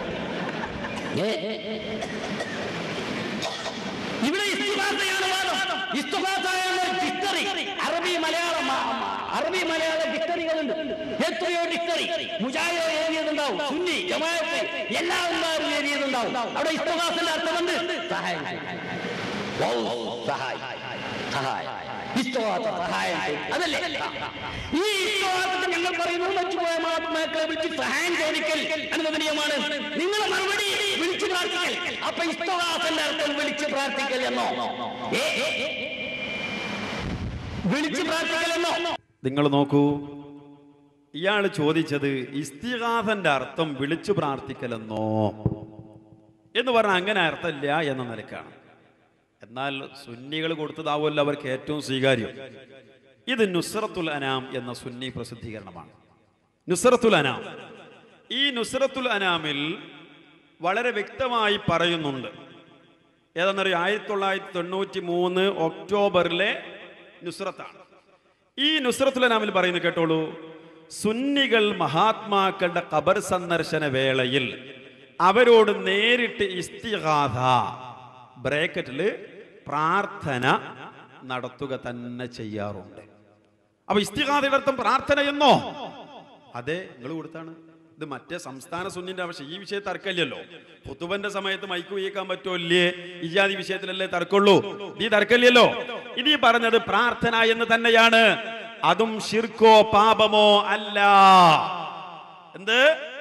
Speaker 6: ഇവിടെ ഇസ്തിഗാസയാണ് വാദം. ഇസ്തിഗാസയാണ് ഡിക്ഷണറി. അറബി മലയാള ഡിക്ഷണറികളുണ്ട്. എത്രയോ ഡിക്ഷണറി മുജാഹിദ് എഴുതിയതുണ്ടാവും, സുന്നി ജമാഅത്ത് എല്ലാവരും എഴുതിയതുണ്ടാവും. അവിടെ ഇസ്തിഗാസന്റെ അർത്ഥമുണ്ട് സഹായം. അതല്ലേ ഈ ഇസ്തിഗാസത്തെ ഞങ്ങൾ പറയുന്നത് മറ്റുപോയ മഹാത്മാക്കളെ വിളിച്ച് സഹായം ചോദിക്കൽ അനുവദനീയമാണ്. നിങ്ങളെ മറുപടി വിളിച്ചു പ്രാർത്ഥിക്കൽ. അപ്പൊ ഇസ്തിഗാസന്റെ അർത്ഥം വിളിച്ചു പ്രാർത്ഥിക്കൽ എന്നോ? വിളിച്ചു പ്രാർത്ഥിക്കൽ എന്നോ?
Speaker 3: നിങ്ങൾ നോക്കൂ, ഇയാൾ ചോദിച്ചത് ഇസ്തിഗാസന്റെ അർത്ഥം വിളിച്ചു പ്രാർത്ഥിക്കലെന്നോ എന്ന് പറഞ്ഞാൽ അങ്ങനെ അർത്ഥമില്ല എന്ന നിലക്കാണ്. എന്നാൽ സുന്നികൾ കൊടുത്തതാവുമല്ലോ അവർക്ക് ഏറ്റവും സ്വീകാര്യം. ഇത് നുസ്രത്തുൽ അനാം എന്ന സുന്നി പ്രസിദ്ധീകരണമാണ്. നുസ്രത്തുൽ അനാം, ഈ നുസ്രത്തുൽ അനാമിൽ വളരെ വ്യക്തമായി പറയുന്നുണ്ട്, ഏതാണെന്നറിയോ? 1993 ഒക്ടോബറിലെ നുസ്രത്താണ്. ഈ നുസ്രത്തുൽ അനാമിൽ പറയുന്നത് കേട്ടോളൂ. സുന്നികൾ മഹാത്മാക്കളുടെ ഖബർ സന്ദർശന വേളയിൽ അവരോട് നേരിട്ട് ഇസ്തിഗാഥ ബ്രാക്കറ്റിൽ പ്രാർത്ഥന നടത്തുക തന്നെ ചെയ്യാറുണ്ട്. അപ്പൊ ഇസ്തിഗാഥയുടെ അർത്ഥം പ്രാർത്ഥന എന്നോ? അതെ, നിങ്ങൾ കൊടുത്താണ്. ഇത് മറ്റേ സംസ്ഥാന സുന്നിന്റെ ആവശ്യം. ഈ വിഷയത്തിൽ തർക്കമില്ലല്ലോ. ഖുതുബന്റെ സമയത്ത് മൈക്ക് ഉപയോഗിക്കാൻ പറ്റുമല്ലേ? ഇജാതി വിഷയത്തിലല്ലേ തർക്കമുള്ളൂ. ഈ തർക്കമില്ലല്ലോ. ഇത് ഈ പറഞ്ഞത് പ്രാർത്ഥന എന്ന് തന്നെയാണ്. അതും ശിർക്കോ പാപമോ അല്ല. എന്ത്?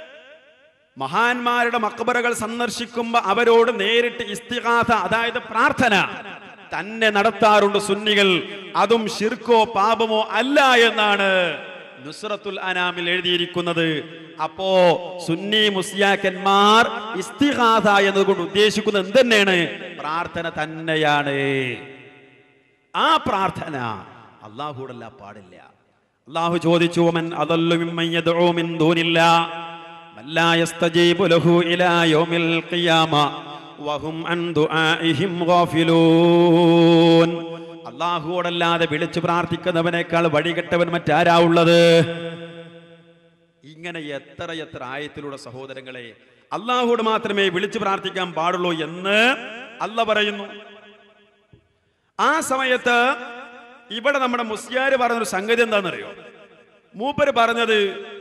Speaker 3: മഹാന്മാരുടെ മക്ബറകൾ സന്ദർശിക്കുമ്പോ അവരോട് നേരിട്ട് ഇസ്തിഗാഥ, അതായത് പ്രാർത്ഥന തന്നെ നടത്താറുണ്ട് സുന്നികൾ. അതും ശിർക്കോ പാപമോ അല്ല എന്നാണ് നുസ്രത്തുൽ അനാമിൽ എഴുതിയിരിക്കുന്നത്. അപ്പോ സുന്നി മുസ്ലിയാക്കന്മാർ ഇസ്തിഗാഥ എന്നതുകൊണ്ട് ഉദ്ദേശിക്കുന്നത് എന്തെന്നാണ്? പ്രാർത്ഥന തന്നെയാണ്. ആ പ്രാർത്ഥന അല്ലാഹുവോടല്ല പാടില്ല. അല്ലാഹു ചോദിച്ചു, മൻ അദല്ലു മിമ്മൻ യദ്ഉ മിൻ ദൂനില്ലാഹ് മൻ ലാ യസ്തജീബു ലഹു ഇലാ യൗമിൽ ഖിയാമ വഹും അൻ ദുആഇഹിം ഗാഫിലൂൻ. അല്ലാഹുവോടല്ലാതെ വിളിച്ചു പ്രാർത്ഥിക്കുന്നവനേക്കാൾ വഴികെട്ടവൻ മറ്റാരാ ഉള്ളത്? ഇങ്ങനെ എത്ര ആയത്തിലൂടെ സഹോദരങ്ങളെ അല്ലാഹുവോട് മാത്രമേ വിളിച്ചു പ്രാർത്ഥിക്കാൻ പാടുള്ളൂ എന്ന് അല്ലാഹ് പറയുന്നു. ആ സമയത്ത് ഇവിടെ നമ്മുടെ മുസ്ലിയാര് പറഞ്ഞൊരു സംഗതി എന്താണെന്നറിയോ? മൂപ്പര് പറഞ്ഞത്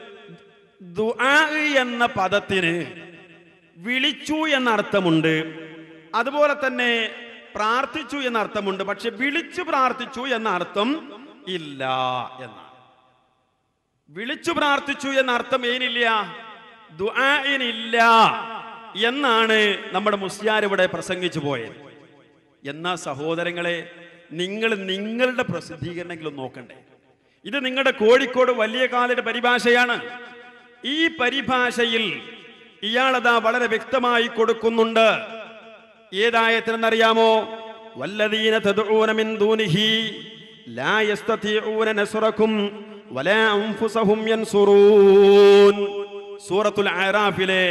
Speaker 3: ദുആ എന്ന പദത്തിന് വിളിച്ചു എന്ന അർത്ഥമുണ്ട്, അതുപോലെ തന്നെ പ്രാർത്ഥിച്ചു എന്ന അർത്ഥമുണ്ട്. പക്ഷെ വിളിച്ചു പ്രാർത്ഥിച്ചു എന്ന അർത്ഥം ഇല്ല എന്നാണ്. വിളിച്ചു പ്രാർത്ഥിച്ചു എന്ന അർത്ഥം ഏനില്ല, ദുആഇനില്ല എന്നാണ് നമ്മുടെ മുസ്ലിയാർ ഇവിടെ പ്രസംഗിച്ചു പോയത്. എന്നാ സഹോദരങ്ങളെ, നിങ്ങൾ നിങ്ങളുടെ പ്രസിദ്ധീകരണമെങ്കിലും നോക്കണ്ടേ? ഇത് നിങ്ങളുടെ കോഴിക്കോട് വലിയ കാലയുടെ പരിഭാഷയാണ്. ഈ പരിഭാഷയിൽ ഇയാളതാ വളരെ വ്യക്തമായി കൊടുക്കുന്നുണ്ട്. ഏതായത്തിനെന്നറിയാമോ? വല്ലദീന തദ്ഊന മിൻ ദൂനിഹി ലാ യസ്തതിഊന നസ്റകും വലാ അൻഫുസഹും യൻസുറൂൻ. സൂറത്തുൽ അറാഫിലെ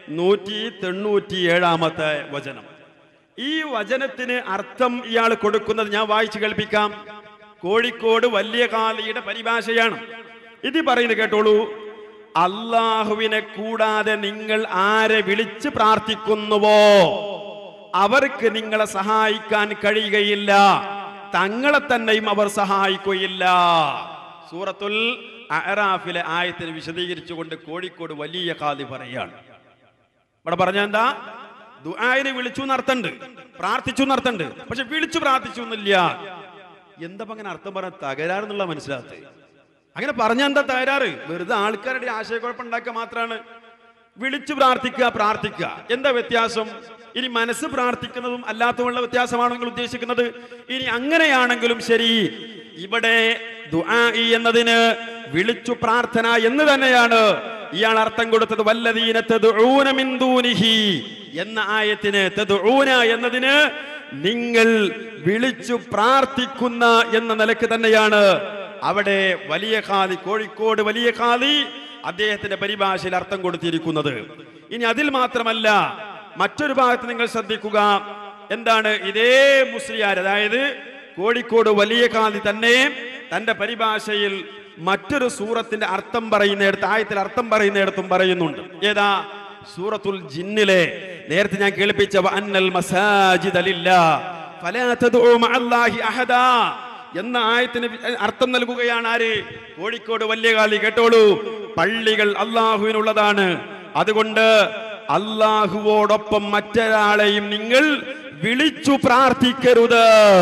Speaker 3: 197-ാമത്തെ വചനം. ഈ വചനത്തിന് അർത്ഥം ഇയാൾ കൊടുക്കുന്നത് ഞാൻ വായിച്ചു കേൾപ്പിക്കാം. കോഴിക്കോട് വലിയ കാലിയുടെ പരിഭാഷയാണ്. ഇത് പറയുന്നത് കേട്ടോളൂ. അല്ലാഹുവിനെ കൂടാതെ നിങ്ങൾ ആരെ വിളിച്ച് പ്രാർത്ഥിക്കുന്നുവോ അവർക്ക് നിങ്ങളെ സഹായിക്കാൻ കഴിയുകയില്ല, തങ്ങളെ തന്നെയും അവർ സഹായിക്കുകയില്ല. സൂറത്തുൽ അറാഫിലെ ആയത്തിനെ വിശദീകരിച്ചുകൊണ്ട് കോഴിക്കോട് വലിയ കാലി പറയാണ്. ഇവിടെ പറഞ്ഞ എന്താ? ദുആനെ വിളിച്ചു നടത്തണ്ട്, പ്രാർത്ഥിച്ചു നടത്തണ്ട്, പക്ഷെ വിളിച്ചു പ്രാർത്ഥിച്ചു എന്നില്ല. എന്താ അങ്ങനെ അർത്ഥം പറയാൻ തകരാറെന്നുള്ള മനസ്സിലാകത്ത്? അങ്ങനെ പറഞ്ഞ എന്താ തകരാറ്? വെറുതെ ആൾക്കാരുടെ ആശയക്കുഴപ്പം ഉണ്ടാക്കുക മാത്രമാണ്. വിളിച്ചു പ്രാർത്ഥിക്കുക, എന്താ വ്യത്യാസം? ഇനി മനസ്സ് പ്രാർത്ഥിക്കുന്നതും അല്ലാത്തതുമുള്ള വ്യത്യാസമാണോ നിങ്ങൾ ഉദ്ദേശിക്കുന്നത്? ഇനി അങ്ങനെയാണെങ്കിലും ശരി, ഇവിടെ ദുആ എന്നതിന് വിളിച്ചു പ്രാർത്ഥന എന്ന് തന്നെയാണ് ഇയാൾ അർത്ഥം കൊടുത്തത്. വല്ലദീന തദ്ഊന മിൻ ദൂനിഹി എന്ന ആയത്തിന് തദ്ഊന എന്നതിന് നിങ്ങൾ വിളിച്ചു പ്രാർത്ഥിക്കുന്ന എന്ന നിലക്ക് തന്നെയാണ് അവിടെ വലിയ ഖാദി, കോഴിക്കോട് വലിയ ഖാദി അദ്ദേഹത്തിന്റെ പരിഭാഷയിൽ അർത്ഥം കൊടുത്തിരിക്കുന്നത്. ഇനി അതിൽ മാത്രമല്ല, മറ്റൊരു ഭാഗത്ത് നിങ്ങൾ ശ്രദ്ധിക്കുക. എന്താണ്? ഇതേ മുസ്ലിയാർ, അതായത് കോഴിക്കോട് വലിയ ഖാദി തന്നെ തന്റെ പരിഭാഷയിൽ മറ്റൊരു സൂറത്തിന്റെ അർത്ഥം പറയുന്നിടത്ത്, ആയത്തിൽ അർത്ഥം പറയുന്നിടത്തും പറയുന്നുണ്ട്. ഏതാ? സൂറത്തുൽ ജിന്നിലെ നേരത്തെ ഞാൻ കേൾപ്പിച്ച വഅന്നൽ മസാജിദ ലില്ലാഹ് ഫലാ തദ്ഉ മഅല്ലാഹി അഹദാ എന്ന ആയത്തിന് അർത്ഥം നൽകുകയാണ് ആര്? കോഴിക്കോട് വലിയ കാലി. കേട്ടോളൂ, പള്ളികൾ അല്ലാഹുവിനുള്ളതാണ്, അതുകൊണ്ട് അല്ലാഹുവോടൊപ്പം മറ്റൊരാളെയും നിങ്ങൾ വിളിച്ചു പ്രാർത്ഥിക്കരുത്,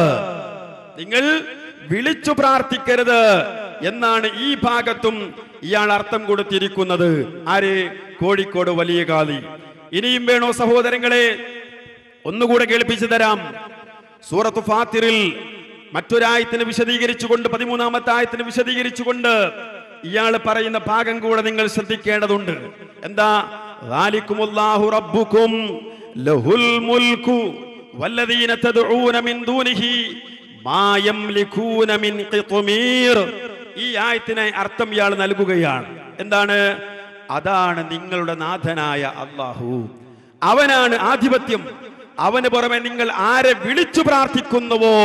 Speaker 3: നിങ്ങൾ വിളിച്ചു പ്രാർത്ഥിക്കരുത് എന്നാണ് ഈ ഭാഗത്തും ഇയാൾ അർത്ഥം കൊടുത്തിരിക്കുന്നത്. ആര്? കോഴിക്കോട് വലിയ കാലി. ഇനിയും വേണോ സഹോദരങ്ങളെ? ഒന്നുകൂടെ കേൾപ്പിച്ചു തരാം. സൂറത്ത് ഫാത്തിറിൽ മറ്റൊരായത്തിന് വിശദീകരിച്ചുകൊണ്ട്, 13-ാമത്തെ ആയത്തിന് വിശദീകരിച്ചുകൊണ്ട് ഇയാൾ പറയുന്ന ഭാഗം കൂടെ നിങ്ങൾ ശ്രദ്ധിക്കേണ്ടതുണ്ട്. എന്താ? ദാലികുമുല്ലാഹു റബ്ബുകും ലഹുൽ മുൽക്കു വല്ലദീന തദ്ഊന മിൻ ദൂനിഹി മാ യംലികൂന മിൻ ഖിത്മീർ. ഈ ആയത്തിന് അർത്ഥം ഇയാൾ നൽകുകയാണ്. എന്താണ്? അതാണ് നിങ്ങളുടെ നാഥനായ അല്ലാഹു, അവനാണ് ആധിപത്യം, അവന് പുറമെ നിങ്ങൾ ആരെ വിളിച്ചു പ്രാർത്ഥിക്കുന്നുവോ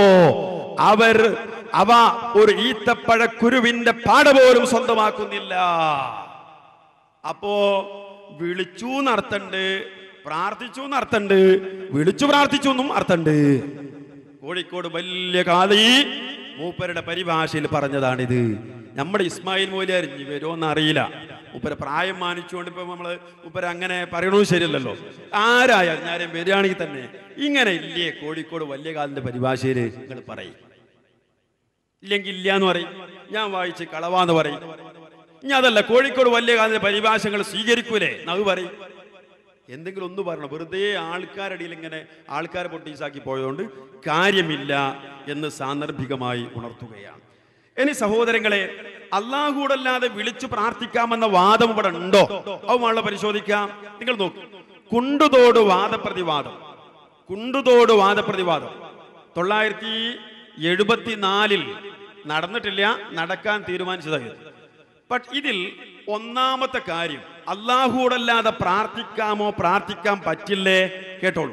Speaker 3: അവ ഒരു ഈത്തപ്പഴക്കുരുവിന്റെ പാട പോലും സ്വന്തമാക്കുന്നില്ല. അപ്പോ വിളിച്ചു എന്നർത്ഥണ്ട്, പ്രാർത്ഥിച്ചു എന്നർത്ഥണ്ട്, വിളിച്ചു പ്രാർത്ഥിച്ചു എന്നും അർത്ഥണ്ട്. കോഴിക്കോട് വലിയ കാളി മൂപ്പരുടെ പരിഭാഷയിൽ പറഞ്ഞതാണിത്. നമ്മുടെ ഇസ്മായിൽ മൂല്യർ വരുമോന്ന് അറിയില്ല. മൂപ്പര പ്രായം മാനിച്ചുകൊണ്ട് ഇപ്പൊ നമ്മള് മൂപ്പര അങ്ങനെ പറയണത് ശരിയല്ലല്ലോ. ആരായാലും ഞാൻ വരികയാണെങ്കിൽ തന്നെ ഇങ്ങനെ ഇല്ലേ കോഴിക്കോട് വലിയ കാലിന്റെ പരിഭാഷയിൽ നിങ്ങൾ പറയും, ഇല്ലെങ്കിൽ ഇല്ല എന്ന് പറയും. ഞാൻ വായിച്ച് കളവാന്ന് പറയും. ഇനി അതല്ല, കോഴിക്കോട് വലിയ കാലിന്റെ പരിഭാഷകൾ സ്വീകരിക്കൂലേ നവ് പറയും. എന്തെങ്കിലും ഒന്ന് പറയണം. വെറുതെ ആൾക്കാരടിയിൽ ഇങ്ങനെ ആൾക്കാരെ പൊട്ടീസാക്കി പോയതുകൊണ്ട് കാര്യമില്ല എന്ന് സാന്ദർഭികമായി ഉണർത്തുകയാണ്. ഇനി സഹോദരങ്ങളെ, അല്ലാഹുവോടല്ലാതെ വിളിച്ചു പ്രാർത്ഥിക്കാമെന്ന വാദം ഇവിടെ ഉണ്ടോ? അതുമാണല്ലോ പരിശോധിക്കാം. നിങ്ങൾ നോക്കൂ, കുണ്ടുതോട് വാദപ്രതിവാദം 974 നടന്നിട്ടില്ല, നടക്കാൻ തീരുമാനിച്ചതായിരുന്നു. ബട്ട് ഇതിൽ ഒന്നാമത്തെ കാര്യം, അല്ലാഹുവോടല്ലാതെ പ്രാർത്ഥിക്കാമോ, പ്രാർത്ഥിക്കാൻ പറ്റില്ലേ? കേട്ടോളൂ.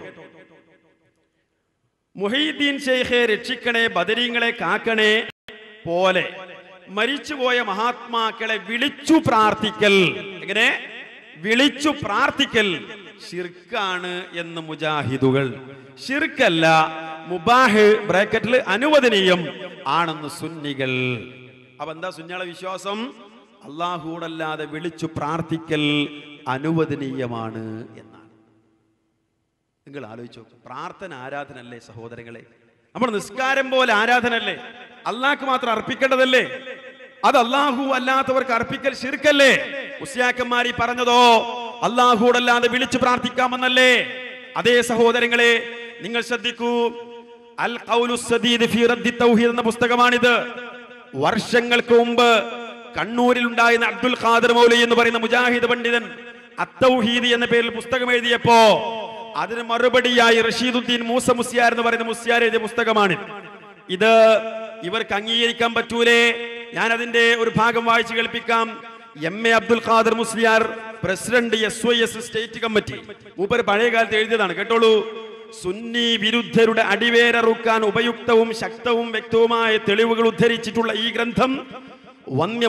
Speaker 3: മുഹീദ്ദീൻ ശൈഖെ രക്ഷിക്കണേ, ബദരീങ്ങളെ കാക്കണേ പോലെ മരിച്ചുപോയ മഹാത്മാക്കളെ വിളിച്ചു പ്രാർത്ഥിക്കൽ, എങ്ങനെ വിളിച്ചു പ്രാർത്ഥിക്കൽ ശിർക്കാണ് എന്ന് മുജാഹിദുകൾ. ശിർക്കല്ല, മുബാഹ് ബ്രാക്കറ്റിൽ അനുവദനീയം ആണെന്ന് സുന്നികൾ. അപ്പൊ എന്താ സുന്നികളെ വിശ്വാസം? അല്ലാഹുവോടല്ലാതെ വിളിച്ചു പ്രാർത്ഥിക്കൽ അനുവദനീയമാണ് എന്നാണ്. നിങ്ങൾ ആലോചിച്ചു, പ്രാർത്ഥന ആരാധനല്ലേ സഹോദരങ്ങളെ? നമ്മുടെ നിസ്കാരം പോലെ ആരാധനല്ലേ? അള്ളാഹ്ക്ക് മാത്രം അർപ്പിക്കേണ്ടതല്ലേ? അത് അല്ലാഹു അല്ലാത്തവർക്ക് അർപ്പിക്കൽ ശിർക്കല്ലേ? മുസ്ലിയാക്കന്മാരി പറഞ്ഞതോ അല്ലാഹുവോടല്ലാതെ വിളിച്ചു പ്രാർത്ഥിക്കാമെന്നല്ലേ? അതേ സഹോദരങ്ങളെ, നിങ്ങൾ ശ്രദ്ധിക്കൂ. അൽ ഖൗലു സദീദ് ഫീ റദ്ദി തൗഹീദ് എന്ന പുസ്തകമാണിത്. വർഷങ്ങൾക്ക് മുമ്പ് കണ്ണൂരിൽ ഉണ്ടായിരുന്ന അബ്ദുൽ ഖാദിർ മൗലവി എന്ന് പറയുന്ന മുജാഹിദ് പണ്ഡിതൻ അത്തൗഹീദ് എന്ന പേരിൽ പുസ്തകം എഴുതിയപ്പോ അതിന് മറുപടിയായി റഷീദുദ്ദീൻ മൂസ മുസ്ലിയാർ എന്ന് പറയുന്ന മുസ്ലിയാർ എഴുതിയ പുസ്തകമാണ് ഇത്. ഇവർക്ക് അംഗീകരിക്കാൻ പറ്റൂലേ? ഞാൻ അതിന്റെ ഒരു ഭാഗം വായിച്ചു കേൾപ്പിക്കാം. M A. Abdul Khadir Musliyar, president SYS state committee, മൂപ്പർ പഴയ കാലത്ത് എഴുതിയതാണ്. കേട്ടോളൂ. സുന്നി വിരുദ്ധരുടെ അടിവേരറുക്കാൻ ഉപയുക്തവും ശക്തവും വ്യക്തവുമായ തെളിവുകൾ ഉദ്ധരിച്ചിട്ടുള്ള ഈ ഗ്രന്ഥം വന്യ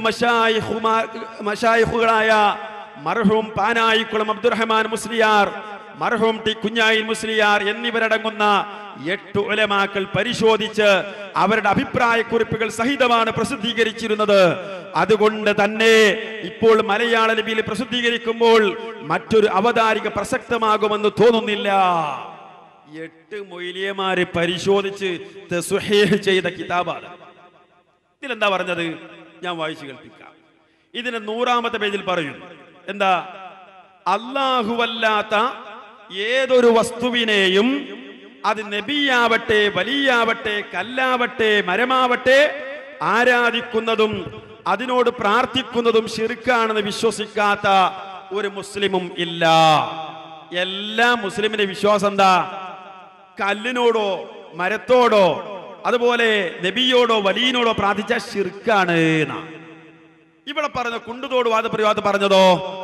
Speaker 3: മശായിഖുകളായ മർഹൂം പാനായിക്കുളം അബ്ദുറഹ്മാൻ മുസ്ലിയാർ, മർഹൂം ടി കുഞ്ഞായിൽ മുസ്ലിയാർ എന്നിവരടങ്ങുന്ന 8 ഉലമാക്കൾ പരിശോധിച്ച് അവരുടെ അഭിപ്രായക്കുറിപ്പുകൾ സഹിതമാണ് പ്രസിദ്ധീകരിച്ചിരുന്നത്. അതുകൊണ്ട് തന്നെ ഇപ്പോൾ മലയാള ലിപിയിൽ പ്രസിദ്ധീകരിക്കുമ്പോൾ മറ്റൊരു അവതാരിക പ്രസക്തമാകുമെന്ന് തോന്നുന്നില്ല. 8 മൊയ്ലിയമാരെ പരിശോധിച്ച് തസ്ഹീഹ് ചെയ്ത കിതാബാണ്. ഇതിലെന്താ പറഞ്ഞത്? ഞാൻ വായിച്ചു കേൾപ്പിക്കാം. ഇതിന് 100ാമത്തെ പേജിൽ പറയുന്നു. എന്താ? അല്ലാഹുവല്ലാത്ത ഏതൊരു വസ്തുവിനെയും, അത് നബിയാവട്ടെ, വലിയാവട്ടെ, കല്ലാവട്ടെ, മരമാവട്ടെ, ആരാധിക്കുന്നതും അതിനോട് പ്രാർത്ഥിക്കുന്നതും ശിർക്കാണെന്ന് വിശ്വസിക്കാത്ത ഒരു മുസ്ലിമും ഇല്ല. എല്ലാ മുസ്ലിമിന്റെ വിശ്വാസം എന്താ? കല്ലിനോടോ മരത്തോടോ അതുപോലെ നബിയോടോ വലിയനോടോ പ്രാർത്ഥിച്ച ശിർക്കാണ്. ഇവിടെ പറഞ്ഞ കുണ്ടുതോട് വാദപ്രതിവാദം പറഞ്ഞതോ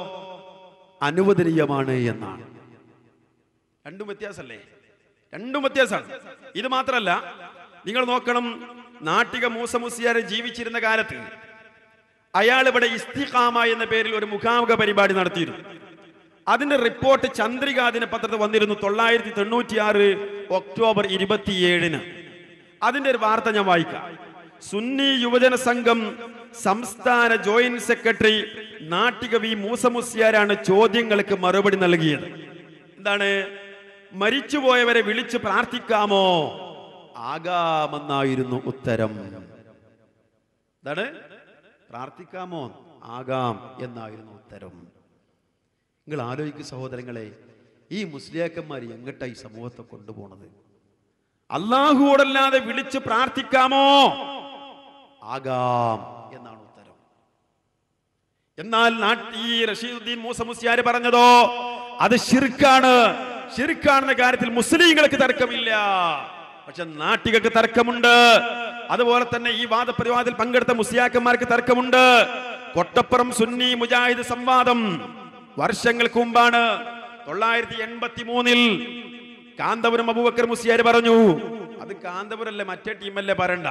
Speaker 3: അനുവദനീയമാണ് എന്നാണ്. രണ്ടും വ്യത്യാസമല്ലേ? രണ്ടും വ്യത്യാസമാണ്. ഇത് മാത്രല്ല, നിങ്ങൾ നോക്കണം, നാട്ടിക മൂസ മുസ്ലിയാർ ജീവിച്ചിരുന്ന കാലത്ത് അയാൾ ഇവിടെ ഇസ്തിഖാമ എന്ന പേരിൽ ഒരു മുഖാമുഖ പരിപാടി നടത്തിയിരുന്നു. അതിന്റെ റിപ്പോർട്ട് ചന്ദ്രിക ദിനപത്രത്തിൽ വന്നിരുന്നു 996 ഒക്ടോബർ 27. അതിന്റെ ഒരു വാർത്ത ഞാൻ വായിക്കാം. സുന്നി യുവജന സംഘം സംസ്ഥാന joint secretary Nattika V Moosa മുസ്ലിയാരാണ് ചോദ്യങ്ങൾക്ക് മറുപടി നൽകിയത്. എന്താണ്? മരിച്ചുപോയവരെ വിളിച്ച് പ്രാർത്ഥിക്കാമോ? ആകാമെന്നായിരുന്നു ഉത്തരം. എന്താണ്? പ്രാർത്ഥിക്കാമോ? ആകാം എന്നായിരുന്നു ഉത്തരം. നിങ്ങൾ ആലോചിക്കുക സഹോദരങ്ങളെ, ഈ മുസ്ലിയാക്കന്മാർ എങ്ങട്ടാ ഈ സമൂഹത്തെ കൊണ്ടുപോണത്? അല്ലാഹുവോടല്ലാതെ വിളിച്ച് പ്രാർത്ഥിക്കാമോ? ആകാം എന്നാണ് ഉത്തരം. എന്നാൽ ഈ റഷീദുദ്ദീൻ മൂസ മുസ്ലിയാർ പറഞ്ഞതോ അത് ശിർക്കാണ്. ശിർക്കാണെന്ന കാര്യത്തിൽ മുസ്ലിങ്ങൾക്ക് തർക്കമില്ല, പക്ഷെ നാട്ടികൾക്ക് തർക്കമുണ്ട്. അതുപോലെ തന്നെ ഈ വാദപ്രതിവാദത്തിൽ പങ്കെടുത്ത മുസ്ലിയാക്കന്മാർക്ക് തർക്കമുണ്ട്. കൊട്ടപ്പുറം സുന്നി മുജാഹിദ് സംവാദം വർഷങ്ങൾക്ക് മുമ്പാണ്. 983 കാന്തപുരം അബൂബക്കർ മുസ്ലിയാർ പറഞ്ഞു, അത് കാന്തപുരല്ലേ മറ്റേ ടീമല്ലേ പറയണ്ട,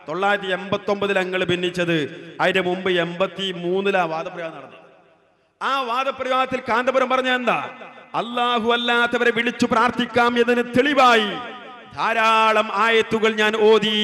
Speaker 3: 989 അങ്ങൾ ഭിന്നിച്ചത്, അതിന്റെ മുമ്പ് 83 വാദപ്രയോഗം നടന്നു. ആ വാദപ്രയോഗത്തിൽ കാന്തപുരം പറഞ്ഞ എന്താ, അല്ലാഹു അല്ലാത്തവരെ വിളിച്ചു പ്രാർത്ഥിക്കാം എന്നതിന് തെളിവായി ധാരാളം ആയത്തുകൾ ഞാൻ ഓതി.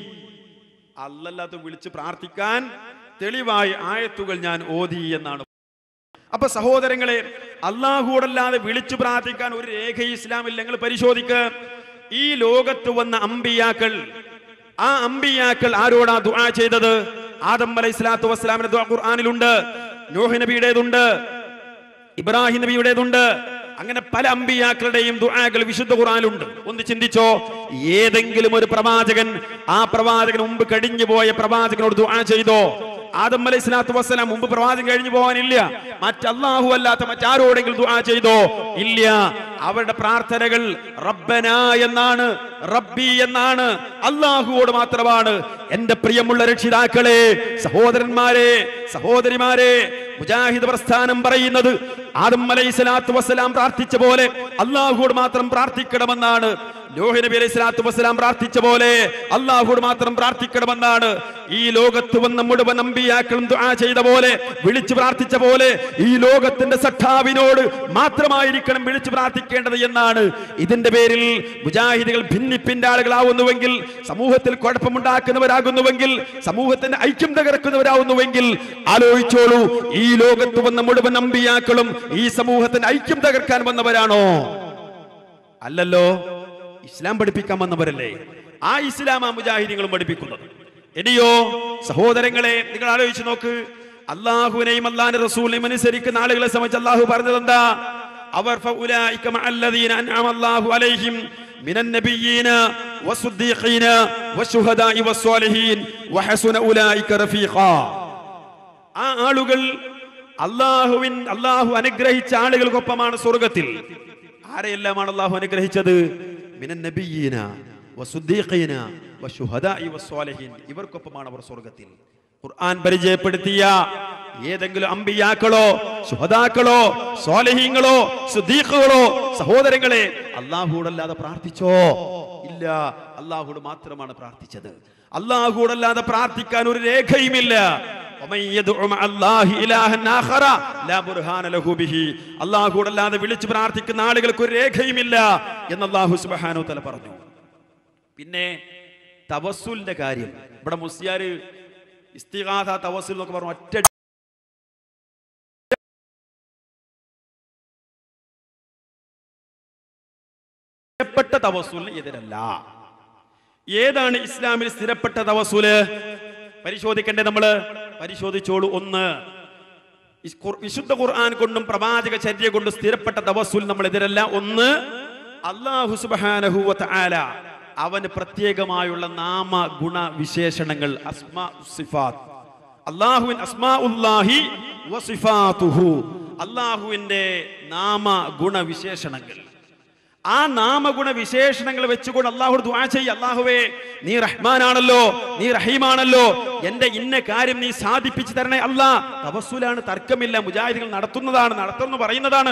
Speaker 3: അല്ലല്ലാത്ത വിളിച്ചു പ്രാർത്ഥിക്കാൻ തെളിവായി ആയത്തുകൾ ഞാൻ ഓതി എന്നാണ്. അപ്പൊ സഹോദരങ്ങളെ, അല്ലാഹുവോടല്ലാതെ വിളിച്ചു പ്രാർത്ഥിക്കാൻ ഒരു രേഖ ഇസ്ലാമിൽ നിങ്ങൾ പരിശോധിക്ക. ഈ ലോകത്ത് വന്ന അമ്പിയാക്കൾ, ആ അമ്പിയാക്കൾ ആരോടാ ദുആ ചെയ്തത്? ആദം അലൈഹിസ്സലാത്തു വസ്സലാമിന്റെ ദുആ ഖുർആനിലുണ്ട്, നൂഹ് നബിയുടേതുണ്ട്, ഇബ്രാഹിം നബിയുടേതുണ്ട്. അങ്ങനെ പല അമ്പിയാക്കളുടെയും ദുആകൾ വിശുദ്ധ ഖുർആനിലുണ്ട്. ഒന്ന് ചിന്തിച്ചോ, ഏതെങ്കിലും ഒരു പ്രവാചകൻ ആ പ്രവാചകൻ മുമ്പ് കഴിഞ്ഞു പോയ പ്രവാചകനോട് ദുആ ചെയ്തോ? ആദം അലൈഹിസ്സലാത്തു വസ്സലാം മുമ്പ് പ്രവാചകൻ കഴിഞ്ഞു പോകാനില്ല. മറ്റല്ലാഹു അല്ലാത്ത മറ്റാരോടെങ്കിലും ദുആ ചെയ്തോ? ഇല്ല. അവരുടെ പ്രാർത്ഥനകൾ റബ്ബനാ എന്നാണ്, റബ്ബി എന്നാണ്, അല്ലാഹുവോട് മാത്രമാണ്. എന്റെ പ്രിയമുള്ള രക്ഷിതാക്കളെ, സഹോദരന്മാരെ, സഹോദരിമാരെ, മുജാഹിദ് പ്രസ്ഥാനം പറയുന്നത് ആദം അലൈഹിസ്സലാത്തു വസ്സലാം പ്രാർത്ഥിച്ച പോലെ അല്ലാഹുവോട് മാത്രം പ്രാർത്ഥിക്കണമെന്നാണ്. നൂഹ് നബി അലൈഹിസ്സലാത്തു വസ്സലാം പ്രാർത്ഥിച്ച പോലെ അല്ലാഹുവോട് മാത്രം പ്രാർത്ഥിക്കണമെന്നാണ്. ഈ ലോകത്ത് വന്ന മുഴുവൻ അമ്പിയാക്കളും ദുആ ചെയ്ത പോലെ, വിളിച്ചു പ്രാർത്ഥിച്ച പോലെ ഈ ലോകത്തിന്റെ സഖാവിനോട് മാത്രമായിരിക്കണം വിളിച്ചു പ്രാർത്ഥിക്കേണ്ടത് എന്നാണ്. ഇതിന്റെ പേരിൽ മുജാഹിദുകൾ ഭിന്നിപ്പിന്റെ ആളുകളാവുന്നുവെങ്കിൽ, സമൂഹത്തിൽ കുഴപ്പമുണ്ടാക്കുന്നവരാകുന്നുവെങ്കിൽ, സമൂഹത്തിന്റെ ഐക്യം തകർക്കുന്നവരാവുന്നുവെങ്കിൽ ആലോചിച്ചോളൂ, ഈ ലോകത്ത് വന്ന മുഴുവൻ അമ്പിയാക്കളും ഈ സമൂഹത്തിന്റെ ഐക്യം തകർക്കാൻ വന്നവരാണോ? അല്ലല്ലോ. ഇസ്ലാം പഠിപ്പിക്കാൻ വന്നവരല്ലേ. ആ ഇസ്ലാം ആ മുജാഹിദീങ്ങളും പഠിപ്പിക്കുന്നത്. ഇനിയോ സഹോദരങ്ങളെ, നിങ്ങൾ ആലോചിച്ച് നോക്ക്, അല്ലാഹുവിനെയും അല്ലാഹുവിന്റെ റസൂലിനെയും അനുസരിക്കുന്ന ആളുകളെ സംബന്ധിച്ച് അല്ലാഹു പറഞ്ഞത് എന്താ? അവർ ഫഉലൈക മഅല്ലദീന അൻഅമ അല്ലാഹു അലൈഹിം മിനൻ നബിയ്യീന വസ്സുദ്ദീഖീന വശുഹദാഇ വസ്സാലിഹീൻ വഹസുന ഉലൈക റഫീഖാ. ആ ആളുകൾ അല്ലാഹു അനുഗ്രഹിച്ച ആളുകൾക്കൊപ്പമാണ് സ്വർഗത്തിൽ. ആരെയെല്ലാമാണ് അല്ലാഹു അനുഗ്രഹിച്ചത്? മിനൻ നബിയ്യീന വസ്സുദ്ദീഖീന വശുഹദാഇ വസ്സാലിഹീൻ, ഇവർക്കൊപ്പമാണ് അവർ സ്വർഗത്തിൽ. ഖുർആൻ പരിചയപ്പെടുത്തിയ ഏതെങ്കിലും അമ്പിയാക്കളോ ശുഹദാക്കളോ സ്വാലിഹീങ്ങളോ സുദ്ദീഖുകളോ സഹോദരങ്ങളെ അല്ലാഹുവോടല്ലാതെ പ്രാർത്ഥിച്ചോ? ഇല്ല. അല്ലാഹുവോട് മാത്രമാണ് പ്രാർത്ഥിച്ചത്. അല്ലാഹുവോടല്ലാതെ പ്രാർത്ഥിക്കാൻ ഒരു രേഖയുമില്ല. അല്ലാഹുവോടല്ലാതെ വിളിച്ചു പ്രാർത്ഥിക്കുന്ന ആളുകൾക്ക് ഒരു രേഖയുമില്ല എന്ന് അല്ലാഹു സുബ്ഹാനഹു വ തആല പറഞ്ഞു. പിന്നെ തവസ്സുലിന്റെ കാര്യം, ഇവിടെ മുസ്ലിയാർ ഇസ്തിഗാസ തവസ്സുൽ എന്നൊക്കെ പറഞ്ഞു സ്ഥിരപ്പെട്ട തവസ്സുലിന് എതിരല്ല. ഏതാണ് ഇസ്ലാമിൽ സ്ഥിരപ്പെട്ട തവസ്സുല്? പരിശോധിക്കണ്ടേ? നമ്മള് പരിശോധിച്ചോളൂ. ഒന്ന്, വിശുദ്ധ ഖുർആൻ കൊണ്ടും പ്രവാചക ചര്യ കൊണ്ടും സ്ഥിരപ്പെട്ട തവസ്സുൽ നമ്മൾ എതിരല്ല. ഒന്ന്, അല്ലാഹു സുബ്ഹാനഹു വ തആല അവന് പ്രത്യേകമായുള്ള നാമ ഗുണ വിശേഷണങ്ങൾ, അസ്മാ സിഫാത്ത്, അല്ലാഹുവിൻ അസ്മാഉല്ലാഹി വസിഫാതുഹു, അല്ലാഹുവിന്റെ നാമ ഗുണ വിശേഷണങ്ങൾ. ആ നാമഗുണ വിശേഷണങ്ങൾ വെച്ചുകൊണ്ട് അല്ലാഹുവോട് ദുആ ചെയ്യ. അല്ലാഹുവേ, നീ റഹ്മാനാണല്ലോ, നീ റഹീമാണല്ലോ, എന്റെ ഇന്ന കാര്യം നീ സാധിപ്പിച്ചു തരണേ അല്ലാ. തവസ്സുലാണ്, തർക്കമില്ല, മുജാഹിദുകൾ നടത്തുന്നു പറയുന്നതാണ്.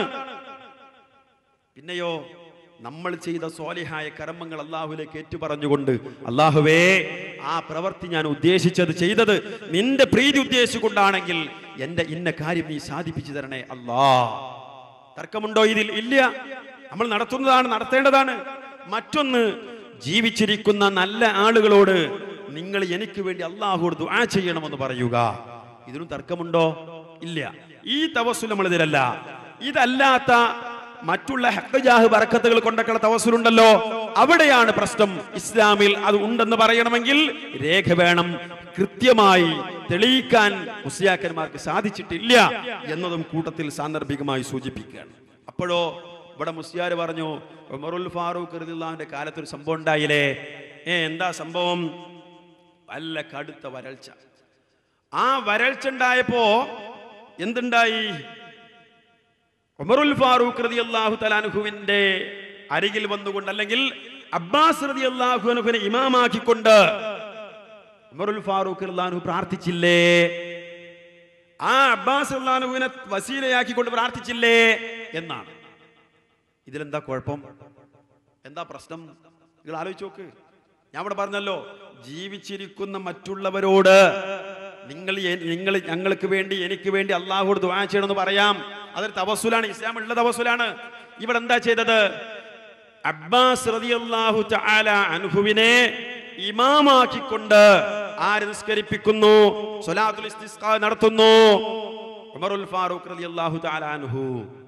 Speaker 3: പിന്നെയോ നമ്മൾ ചെയ്ത സ്വാലിഹായ കർമ്മങ്ങൾ അല്ലാഹുവിലേക്ക് ഏറ്റുപറഞ്ഞുകൊണ്ട്, അല്ലാഹുവേ, ആ പ്രവൃത്തി ഞാൻ ഉദ്ദേശിച്ചത് ചെയ്തത് നിന്റെ പ്രീതി ഉദ്ദേശിച്ചുകൊണ്ടാണെങ്കിൽ എന്റെ ഇന്ന കാര്യം നീ സാധിപ്പിച്ചു തരണേ അല്ലാ. തർക്കമുണ്ടോ ഇതിൽ? ഇല്ല. നമ്മൾ നടത്തേണ്ടതാണ്. മറ്റൊന്ന്, ജീവിച്ചിരിക്കുന്ന നല്ല ആളുകളോട് നിങ്ങൾ എനിക്ക് വേണ്ടി അല്ലാഹുവോട് ദുആ ചെയ്യണമെന്ന് പറയുക. ഇതിനും തർക്കമുണ്ടോ? ഇല്ല. ഈ തവസ്സുൽ നമ്മൾ ഇതിലല്ല. ഇതല്ലാത്ത മറ്റുള്ള ഹഖ് ജാഹ് ബറക്കത്തുകൾ കൊണ്ടൊക്കെയുള്ള തവസ്സുലുണ്ടല്ലോ, അവിടെയാണ് പ്രശ്നം. ഇസ്ലാമിൽ അത് ഉണ്ടെന്ന് പറയണമെങ്കിൽ രേഖ വേണം. കൃത്യമായി തെളിയിക്കാൻ മുസ്ലിയാക്കന്മാർക്ക് സാധിച്ചിട്ടില്ല എന്നതും കൂട്ടത്തിൽ സാന്ദർഭികമായി സൂചിപ്പിക്കുകയാണ്. അപ്പോഴോ ഇവിടെ മുസ്ലിയാർ പറഞ്ഞു, ഉമറുൽ ഫാറൂഖ് റളിയല്ലാഹുവിന്റെ കാലത്തൊരു സംഭവം ഉണ്ടായില്ലേ? എന്താ സംഭവം? വല്ല കടുത്ത വരൾച്ച. ആ വരൾച്ച ഉണ്ടായപ്പോ എന്തുണ്ടായി? ഉമറുൽ ഫാറൂഖ് റളിയല്ലാഹു തആല അൻഹുവിന്റെ അരികിൽ വന്നുകൊണ്ട്, അല്ലെങ്കിൽ അബ്ബാസ് റളിയല്ലാഹു അൻഹുവിനെ ഇമാമാക്കിക്കൊണ്ട് ഉമറുൽ ഫാറൂഖ് റളിയല്ലാഹു അൻഹു പ്രാർത്ഥിച്ചില്ലേ? ആ അബ്ബാസ് റളിയല്ലാഹു അൻഹുവിനെ വസീലയാക്കിക്കൊണ്ട് പ്രാർത്ഥിച്ചില്ലേ എന്നാണ്. ഇതിലെന്താ കുഴപ്പം? എന്താ പ്രശ്നം? നിങ്ങൾ ആലോചിച്ച് നോക്ക്. ഞാൻ ഇവിടെ പറഞ്ഞല്ലോ, ജീവിച്ചിരിക്കുന്ന മറ്റുള്ളവരോട് നിങ്ങൾ ഞങ്ങൾക്ക് വേണ്ടി എനിക്ക് വേണ്ടി അള്ളാഹുവോട് ദുആ ചെയ്യണമെന്ന് പറയാം. അതൊരു തവസ്സുലാണ്, ഇസ്ലാം ഉള്ള തവസ്സുലാണ്. ഇവിടെ എന്താ ചെയ്തത്? അബ്ബാസ് റളിയല്ലാഹു തആല അൻഹുവിനെ ഇമാമാക്കിക്കൊണ്ട് ആര് നിസ്കരിപ്പിക്കുന്നു? സ്വലാത്തുൽ ഇസ്തിസ്ഖാ നടത്തുന്നു ഉമറുൽ ഫാറൂഖ് റളിയല്ലാഹു തആല അൻഹു.